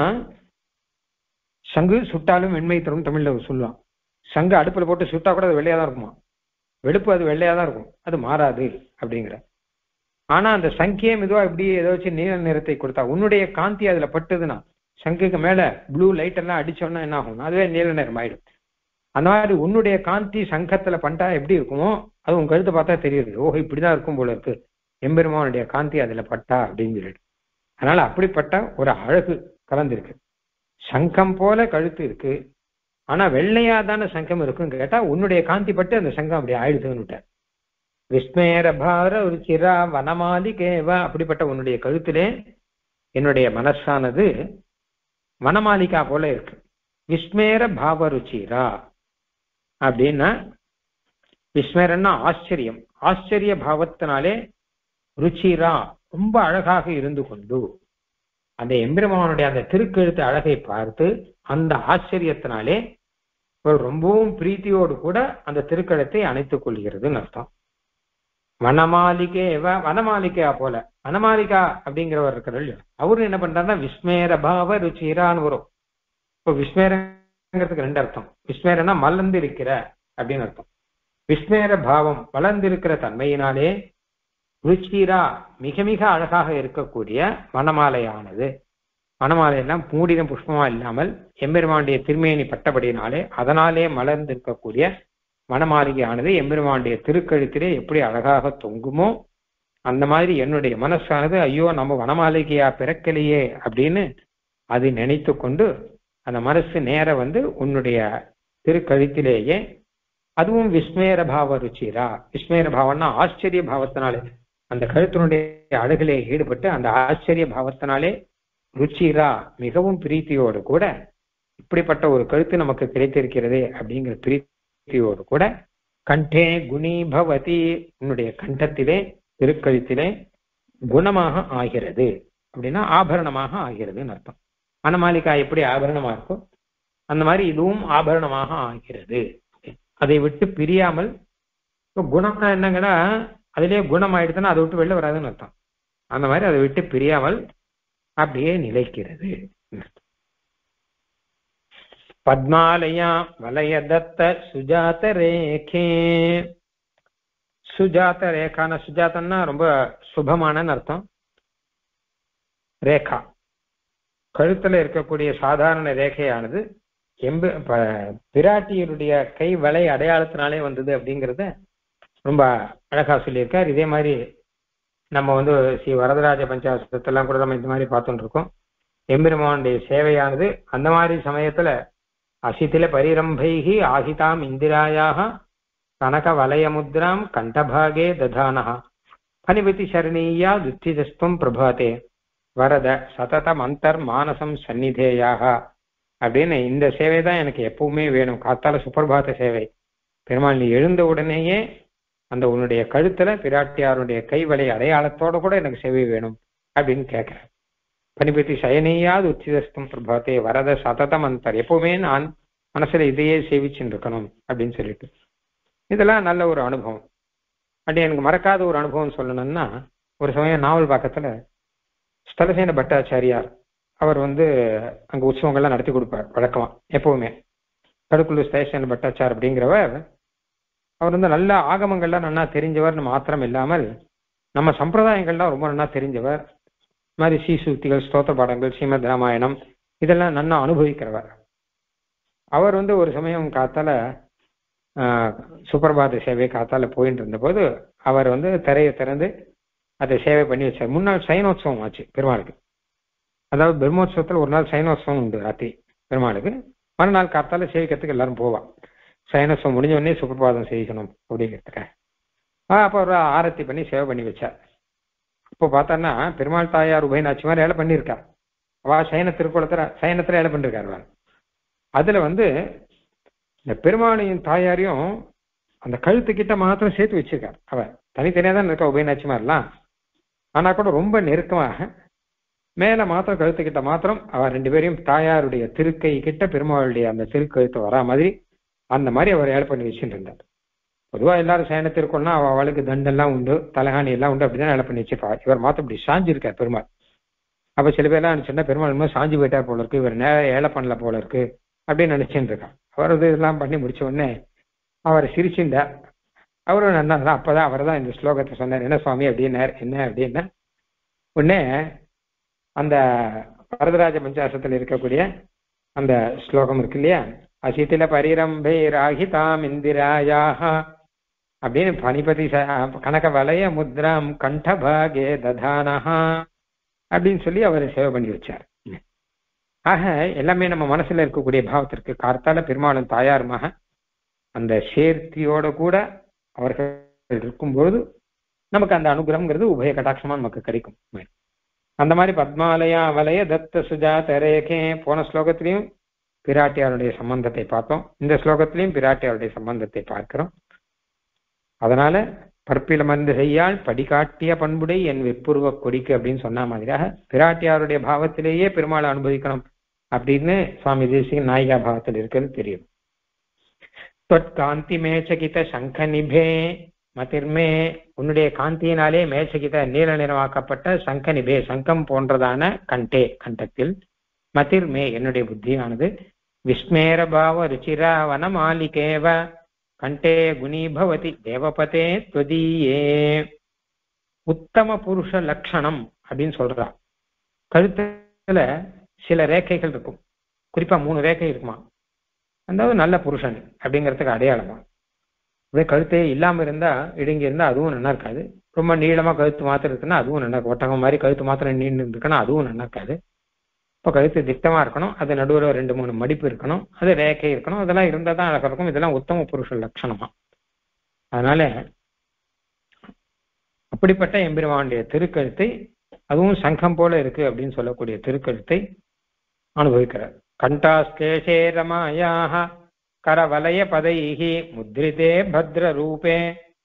Speaker 1: சங்கு சுட்டாலும் வெண்மை தரும் தமிழ்ல சொல்லலாம். சங்கு அடுப்புல போட்டு சுட்டா கூட அது வெள்ளையா தான் இருக்குமா, வெளுப்பு அது வெள்ளையா தான் இருக்கும், அது மாறாது அப்படிங்கிற. ஆனா அந்த சங்கியே மெதுவா இப்படி ஏதோ வச்சு நீல நிறத்தை கொடுத்தா, உன்னுடைய காந்தி அதுல பட்டுதுன்னா, சங்குக்கு மேல ப்ளூ லைட் எல்லாம் அடிச்சோன்னா என்ன ஆகும்? அதுவே நீல நிறம் ஆயிடும். அந்த மாதிரி உன்னுடைய காந்தி சங்கத்துல பண்ணிட்டா எப்படி இருக்குமோ அது உன் கழுத்தை பார்த்தா தெரியுது. ஓஹோ, இப்படிதான் இருக்கும் போல இருக்கு எம்பெருமானுடைய காந்தி அதுல பட்டா அப்படின்னு சொல்லிட்டு. அதனால அப்படிப்பட்ட ஒரு அழகு கலந்துருக்கு. சங்கம் போல கழுத்து இருக்கு, ஆனா வெள்ளையாதான சங்கம் இருக்குன்னு கேட்டா உன்னுடைய காந்தி பட்டு அந்த சங்கம் அப்படி ஆயிடுதுன்னு. விஸ்மேர பார ஒரு சிரா வனமாலிகேவா, அப்படிப்பட்ட உன்னுடைய கழுத்திலே என்னுடைய மனசானது வனமாலிகா போல இருக்கு. விஸ்மேர பாவ ருச்சிரா அப்படின்னா, விஸ்மேரன்னா ஆச்சரியம், ஆச்சரிய பாவத்தினாலே ருச்சிரா ரொம்ப அழகாக இருந்து கொண்டு அந்த எம்பெருமானுடைய அந்த திருக்கழுத்து அழகை பார்த்து அந்த ஆச்சரியத்தினாலே ரொம்பவும் பிரீத்தியோடு கூட அந்த திருக்கழுத்தை அணைத்துக் கொள்கிறதுன்னு அர்த்தம். வனமாளிகே வனமாளிகா போல, வனமாளிகா அப்படிங்கிறவர் இருக்கிறார் இல்லையா, அவரு என்ன பண்றாருன்னா விஸ்மேர பாவ ருச்சிரான்னு வரும். இப்போ விஸ்மேரங்கிறதுக்கு ரெண்டு அர்த்தம். விஸ்மேரனா மலர்ந்து இருக்கிற அப்படின்னு அர்த்தம். விஸ்மேர பாவம் வளர்ந்திருக்கிற தன்மையினாலே ருச்சிரா மிக மிக அழகாக இருக்கக்கூடிய வனமாலையானது. வனமாலையெல்லாம் மூடின புஷ்பமா இல்லாமல் எம்பெருமானுடைய திருமேனி பட்டபடியினாலே அதனாலே மலர்ந்திருக்கக்கூடிய வனமாளிகையானது எம்பெருமானுடைய திருக்கழுத்திலே எப்படி அழகாக தொங்குமோ அந்த மாதிரி என்னுடைய மனசானது ஐயோ நம்ம வனமாளிகையா பிறக்கலையே அப்படின்னு அது நினைத்து கொண்டு அந்த மனசு நேர வந்து உன்னுடைய திருக்கழுத்திலேயே, அதுவும் விஸ்மேர பாவ ருச்சிரா, விஸ்மேர பாவம்னா ஆச்சரிய பாவத்தினாலே அந்த கழுத்தினுடைய அழகிலே ஈடுபட்டு அந்த ஆச்சரிய பாவத்தினாலே ருச்சிரா மிகவும் பிரீத்தியோடு கூட இப்படிப்பட்ட ஒரு கழுத்து நமக்கு கிடைத்திருக்கிறது அப்படிங்கிற பிரீத்தியோடு கூட கண்டே குணி பவதி, உன்னுடைய கண்டத்திலே திருக்கழுத்திலே குணமாக ஆகிறது அப்படின்னா ஆபரணமாக ஆகிறதுன்னு அர்த்தம். வனமாளிகா எப்படி ஆபரணமா இருக்கும் அந்த மாதிரி இதுவும் ஆபரணமாக ஆகிறது. அதை விட்டு பிரியாமல், குணம்னா என்னங்கன்னா அதிலேயே குணம் ஆயிடுதுன்னா அதை விட்டு வெளில வராதுன்னு அர்த்தம். அந்த மாதிரி அதை விட்டு பிரியாமல் அப்படியே நிலைக்கிறது. பத்மாலயா வலய தத்த சுஜாத ரேகே, சுஜாத ரேகான சுஜாதன்னா ரொம்ப சுபமான அர்த்தம். ரேகா கழுத்துல இருக்கக்கூடிய சாதாரண ரேகையானது எம்பு பிராட்டியருடைய கை வலை அடையாளத்தினாலே வந்தது அப்படிங்கிறத ரொம்ப அழகா சொல்லியிருக்கார். இதே மாதிரி நம்ம வந்து ஸ்ரீ வரதராஜ பஞ்சாசத்தெல்லாம் கூட நம்ம இந்த மாதிரி பார்த்துட்டு இருக்கோம். எம்பெருமானுடைய சேவையானது அந்த மாதிரி சமயத்துல அசித்தில பரிரம்பைகி ஆகிதாம் இந்திராயாக கனக வலயமுத்ராம் கண்டபாகே ததானஹா பனிபதி சரணீயா துத்திதஸ்துவம் பிரபாதே வரத சததம் அந்தர் மானசம் சந்நிதேயாக அப்படின்னு இந்த சேவை தான் எனக்கு எப்பவுமே வேணும். காத்தால சுப்பிரபாத சேவை, பெருமாள் நீ எழுந்த உடனேயே அந்த உன்னுடைய கழுத்துல பிராட்டியாருடைய கைவலை அடையாளத்தோட கூட எனக்கு சேவை வேணும் அப்படின்னு கேட்கிறேன். பனிபதி சயனையாது உச்சிதஸ்தம் பிரபாத்தே வரத சததம் அந்தர், எப்பவுமே நான் மனசுல இதையே சேவிச்சுட்டு இருக்கணும் அப்படின்னு சொல்லிட்டு இதெல்லாம் நல்ல ஒரு அனுபவம். அப்படி எனக்கு மறக்காத ஒரு அனுபவம் சொல்லணும்னா, ஒரு சமயம் நாவல் பக்கத்துல ஸ்தலசேன பட்டாச்சாரியார் அவர் வந்து அங்க உற்சவங்கள்லாம் நடத்தி கொடுப்பார் வழக்கமா எப்பவுமே. கடுக்குள்ளூர் ஸ்தலசேன பட்டாச்சார் அப்படிங்கிறவர் அவர் வந்து நல்ல ஆகமங்கள்லாம் நல்லா தெரிஞ்சவர் மாத்திரம் இல்லாமல் நம்ம சம்பிரதாயங்கள்லாம் ரொம்ப நல்லா தெரிஞ்சவர். மாதிரி ஸ்ரீசூக்திகள், ஸ்தோத்திர பாடங்கள், ஸ்ரீமத் ராமாயணம் இதெல்லாம் நல்லா அனுபவிக்கிறவர். அவர் வந்து ஒரு சமயம் காத்தால ஆஹ் சுப்பிரபாத சேவை காத்தால போயிட்டு இருந்த போது அவர் வந்து திரையை திறந்து அதை சேவை பண்ணி வச்சார். முன்னாள் சைனோத்சவம் ஆச்சு பெருமாளுக்கு. அதாவது பிரம்மோத்சவத்துல ஒரு நாள் சைனோத்சவம் உண்டு ராத்திரி பெருமாளுக்கு. மறுநாள் காத்தால சேவிக்கிறதுக்கு எல்லாரும் போவா. சைனோத்சவம் முடிஞ்ச உடனே சுப்பிரபாதம் செய்யணும் அப்படிங்கிறதுக்காக ஆஹ் அப்போ ஒரு ஆரத்தி பண்ணி சேவை பண்ணி வச்சார். இப்போ பார்த்தோன்னா பெருமாள் தாயார் உபயநாச்சி மாதிரி ஏழை பண்ணியிருக்கார். அவா சைன திருக்குளத்துல சைனத்துல ஏழை பண்ணிருக்காரு. அதுல வந்து இந்த பெருமாளையும் தாயாரையும் அந்த கழுத்துக்கிட்ட மாத்திரம் சேர்த்து வச்சிருக்கார். அவ தனித்தனியா தான் இருக்கா உபயநாச்சி மாதிரிலாம். ஆனா கூட ரொம்ப நெருக்கமாக மேல மாத்திரம் கழுத்துக்கிட்ட மாத்திரம் அவ ரெண்டு பேரையும் தாயாருடைய திருக்கை கிட்ட பெருமாளுடைய அந்த திருக்கழுத்து வரா மாதிரி அந்த மாதிரி அவர் ஏழை பண்ணி வச்சுட்டு இருந்தார். பொதுவா எல்லாரும் சயனத்திற்குன்னா அவ அவளுக்கு தண்டெல்லாம் உண்டு, தலகாணி எல்லாம் உண்டு, அப்படிதான் ஏழை பண்ணி வச்சிருப்பா. இவர் மாத்திரம் இப்படி சாஞ்சிருக்கார் பெருமாள். அப்ப சில பேர்லாம் சின்ன பெருமாள் சாஞ்சு போயிட்டார் போல இருக்கு, இவர் நேரம் ஏழை பண்ணல போல இருக்கு அப்படின்னு நினைச்சுட்டு இருக்கான். அவர் வந்து இதெல்லாம் பண்ணி முடிச்ச உடனே அவர் சிரிச்சுண்டார். அவரும் நல்லா அப்பதான் அவர் தான் இந்த ஸ்லோகத்தை சொன்னார். என்ன சுவாமி அப்படின்னார். என்ன அப்படின்னா உடனே அந்த வரதராஜ பஞ்சாசத்துல இருக்கக்கூடிய அந்த ஸ்லோகம் இருக்கு இல்லையா, அசித்தில பரிரம்பே ராகிதாம் இந்திராயாக அப்படின்னு பனிபதி கனக வலய முத்ராம் கண்டபாகே ததானஹா அப்படின்னு சொல்லி அவர் சேவை பண்ணி வச்சார். ஆக எல்லாமே நம்ம மனசுல இருக்கக்கூடிய பாவத்திற்கு கார்த்தால பெருமாளும் தாயாருமாக அந்த சேர்த்தியோட கூட அவர்கள் இருக்கும்பொழுது நமக்கு அந்த அனுகிரகம்ங்கிறது உபய கடாட்சமா நமக்கு கிடைக்கும். அந்த மாதிரி பத்மாலயா வலய தத்த சுஜாத ரேகே போன ஸ்லோகத்திலையும் பிராட்டியாருடைய சம்பந்தத்தை பார்த்தோம். இந்த ஸ்லோகத்திலையும் பிராட்டியாருடைய சம்பந்தத்தை பார்க்கிறோம். அதனால பற்பில மருந்து செய்யால் படிகாட்டிய பண்புடை என் வெப்புருவ கொடிக்கு அப்படின்னு சொன்ன மாதிரியாக பிராட்டியாருடைய பாவத்திலேயே பெருமாளை அனுபவிக்கணும் அப்படின்னு சுவாமி தேசிகன் நாயிகா பாவத்தில் இருக்கிறது தெரியும். தொற்காந்தி மேச்சகித சங்க நிபே மதிர்மே, உன்னுடைய காந்தியினாலே மேச்சகித நீல நிறமாக்கப்பட்ட சங்க நிபே சங்கம் போன்றதான கண்டே கண்டத்தில் மதிர்மே என்னுடைய புத்தியானது விஸ்மேர பாவ ருச்சிரா வன மாளிகேவ கண்டே குணி பவதி தேவபதே த்வதீயே. உத்தம புருஷ லட்சணம் அப்படின்னு சொல்றா. கழுத்துல சில ரேகைகள் இருக்கும், குறிப்பா மூணு ரேகை இருக்குமா, அதாவது நல்ல புருஷன் அப்படிங்கிறதுக்கு அடையாளமா. அப்படியே கழுத்தே இல்லாம இருந்தா இடுங்கி இருந்தா அதுவும் நல்லா இருக்காது. ரொம்ப நீளமா கழுத்து மாத்திரம் இருக்குன்னா அதுவும் நல்லா இருக்கும். ஒட்டகம் மாதிரி கழுத்து மாத்திரம் நீண்டு இருக்குன்னா அதுவும் நல்லா இருக்காது. இப்போ கழுத்து திட்டமா இருக்கணும், அது நடுவில் ரெண்டு மூணு மடிப்பு இருக்கணும், அது ரேகை இருக்கணும், அதெல்லாம் இருந்தால் தான் அழகா இருக்கும். இதெல்லாம் உத்தம புருஷ லட்சணமா. அதனால அப்படிப்பட்ட எம்பெருமானுடைய திருக்கழுத்தை, அதுவும் சங்கம் போல இருக்கு அப்படின்னு சொல்லக்கூடிய திருக்கழுத்தை அனுபவிக்கிறார். கண்டாஸ்கேஷே ரமாயாக கரவலய பதைஹி முத்ரிதே பத்ர ரூபே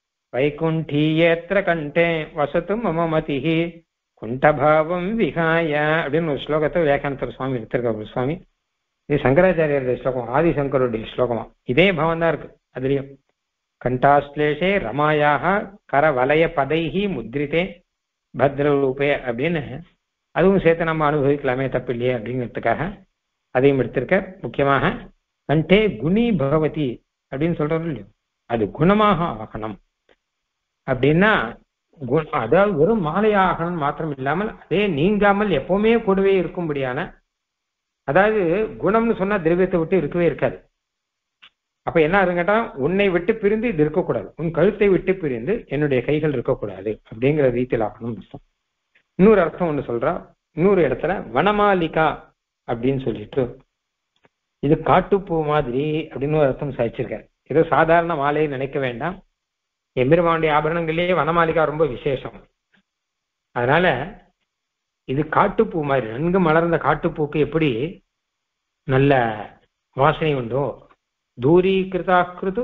Speaker 1: வைகுண்டீயேத்ர கண்டே வசத்து மம மதிஹி குண்டபாவம் விகாய அப்படின்னு ஒரு ஸ்லோகத்தை வியாக்கியானத்தர் சுவாமி எடுத்திருக்காரு. சுவாமி இது சங்கராச்சாரியருடைய ஸ்லோகம், ஆதிசங்கருடைய ஸ்லோகமா. இதே பவன் தான் இருக்கு அதுலயும். கண்டாஸ்லேஷே ரமாயாக கரவலய பதைஹி முத்ரிதே பத்ரரூபே அப்படின்னு அதுவும் சேர்த்து நம்ம அனுபவிக்கலாமே, தப்பு இல்லையே அப்படிங்கிறதுக்காக அதையும் எடுத்திருக்க. முக்கியமாக கண்டே குணி பகவதி அப்படின்னு சொல்றோம் இல்லையோ, அது குணமாக ஆகணும் அப்படின்னா, அதாவது வெறும் மாலையாகணும் மாத்திரம் இல்லாமல் அதே நீங்காமல் எப்பவுமே கூடவே இருக்கும்படியான, அதாவது குணம்னு சொன்னா திரவியத்தை விட்டு இருக்கவே இருக்காது. அப்ப என்ன ஆகுதுன்னு கேட்டா, உன்னை விட்டு பிரிந்து இது இருக்கக்கூடாது, உன் கழுத்தை விட்டு பிரிந்து என்னுடைய கைகள் இருக்கக்கூடாது அப்படிங்கிற ரீதியில் ஆகணும் அர்த்தம். இன்னொரு அர்த்தம் ஒண்ணு சொல்றா, இன்னொரு இடத்துல வனமாலிகா அப்படின்னு சொல்லிட்டு, இது காட்டுப்பூ மாதிரி அப்படின்னு ஒரு அர்த்தம் சாதிச்சிருக்காரு. ஏதோ சாதாரண மாலையை நினைக்க வேண்டாம், எம்பெருமானுடைய ஆபரணங்களிலேயே வனமாளிகா ரொம்ப விசேஷம். அதனால இது காட்டுப்பூ மாதிரி, நன்கு மலர்ந்த காட்டுப்பூக்கு எப்படி நல்ல வாசனை உண்டோ, தூரீகிருதாக்கிருது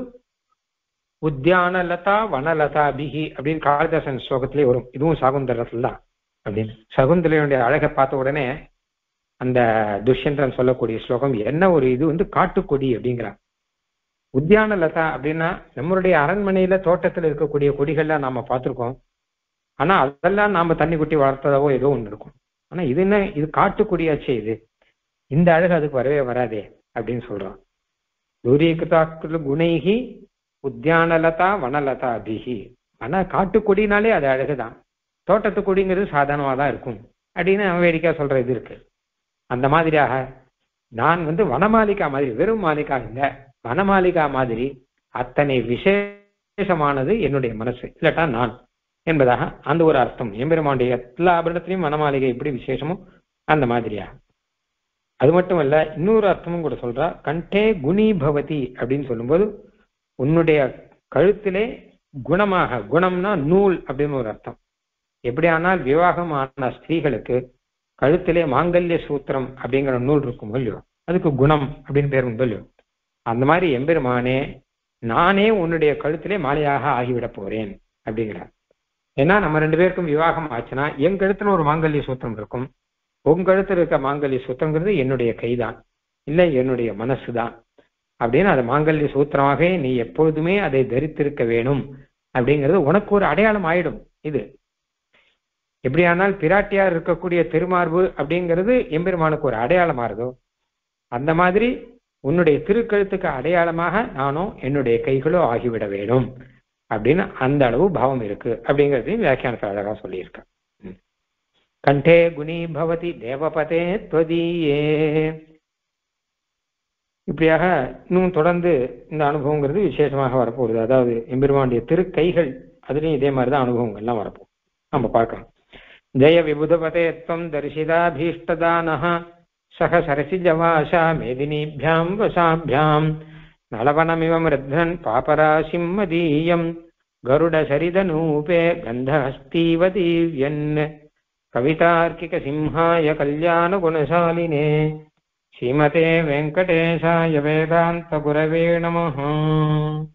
Speaker 1: உத்தியான லதா வனலதா பிகி அப்படின்னு காளிதாசன் ஸ்லோகத்திலே வரும். இதுவும் சகுந்தலத்துல தான் அப்படின்னு. சகுந்தலையுடைய அழகை பார்த்த உடனே அந்த துஷ்யந்தன் சொல்லக்கூடிய ஸ்லோகம் என்ன ஒரு இது வந்து காட்டுக்கொடி அப்படிங்கிறான். உத்தியான லதா அப்படின்னா நம்மளுடைய அரண்மனையில தோட்டத்தில் இருக்கக்கூடிய கொடிகள்லாம் நாம பார்த்துருக்கோம். ஆனா அதெல்லாம் நாம தண்ணி குட்டி வளர்த்ததாவோ ஏதோ ஒண்ணு இருக்கும். ஆனா இது என்ன, இது காட்டுக்கொடியாச்சே, இது இந்த அழகு அதுக்கு வரவே வராதே அப்படின்னு சொல்றான். தூரீகிருதாக்கிரு குணைகி உத்தியானலதா வனலதா அபிஹி. ஆனா காட்டுக்கொடினாலே அது அழகுதான், தோட்டத்து கொடிங்கிறது சாதாரணமா தான் இருக்கும் அப்படின்னு அவன் வேடிக்கை சொல்ற இது இருக்கு. அந்த மாதிரியாக நான் வந்து வனமாளிகா மாதிரி, வெறும் மாளிகா இல்லை, வனமாளிகா மாதிரி அத்தனை விசேஷமானது என்னுடைய மனசு, இல்லாட்டா நான் என்பதாக அந்த ஒரு அர்த்தம். எம்பெருமானுடைய எல்லா ஆபரணத்திலையும் வனமாளிகை எப்படி விசேஷமோ அந்த மாதிரியா. அது மட்டும் இல்ல, இன்னொரு அர்த்தமும் கூட சொல்றா. கண்டே குணி பவதி அப்படின்னு சொல்லும்போது உன்னுடைய கழுத்திலே குணமாக, குணம்னா நூல் அப்படின்னு ஒரு அர்த்தம். எப்படியானால் விவாகமான ஸ்திரீகளுக்கு கழுத்திலே மாங்கல்ய சூத்திரம் அப்படிங்கிற நூல் இருக்கும் இல்லையோ, அதுக்கு குணம் அப்படின்னு பேர் உண்டு இல்லையோ, அந்த மாதிரி எம்பெருமானே நானே உன்னுடைய கழுத்திலே மாலையாக ஆகிவிட போறேன் அப்படிங்கிறார். ஏன்னா நம்ம ரெண்டு பேருக்கும் விவாகம் ஆச்சுன்னா என் கழுத்துல ஒரு மாங்கல்ய சூத்திரம் இருக்கும், உங்க கழுத்துல இருக்க மாங்கல்ய சூத்திரங்கிறது என்னுடைய கைதான், இல்லை என்னுடைய மனசு தான் அப்படின்னு அது மாங்கல்ய சூத்திரமாக நீ எப்பொழுதுமே அதை தரித்திருக்க வேணும் அப்படிங்கிறது உனக்கு ஒரு அடையாளம் ஆயிடும். இது எப்படியானால் பிராட்டியார் இருக்கக்கூடிய திருமார்பு அப்படிங்கிறது எம்பெருமானுக்கு ஒரு அடையாளமா இருந்தோ, அந்த மாதிரி உன்னுடைய திருக்கழுத்துக்கு அடையாளமாக நானும் என்னுடைய கைகளோ ஆகிவிட வேணும் அப்படின்னு அந்த அளவு பாவம் இருக்கு அப்படிங்கிறதையும் வியாக்கியானத்தை அழகா சொல்லியிருக்கேன். கண்டே குணி பவதி தேவபதே த்வதீயே. இப்படியாக இன்னும் தொடர்ந்து இந்த அனுபவங்கிறது விசேஷமாக வரப்போகுது. அதாவது எம்பெருமானுடைய திருக்கைகள், அதுலேயும் இதே மாதிரி தான் அனுபவங்கள்லாம் வரப்போகுது, நம்ம பார்க்கலாம். ஜெய விபுதபதே த்வம் தரிசிதாபீஷ்டதானஹ சக சரசிஜவாசா மேதினீபியாம் வசாபியாம் நலவனமிவ மிருத்ரன் பாபராசிம் மதீயம் கருட சரிதனூபே கந்தஹஸ்தீவ தீவ்யன் கவிதார்க்கிக சிம்ஹாய கல்யாண குணசாலினே ஸ்ரீமதே வெங்கடேசாய வேதாந்த குரவே நமஹ.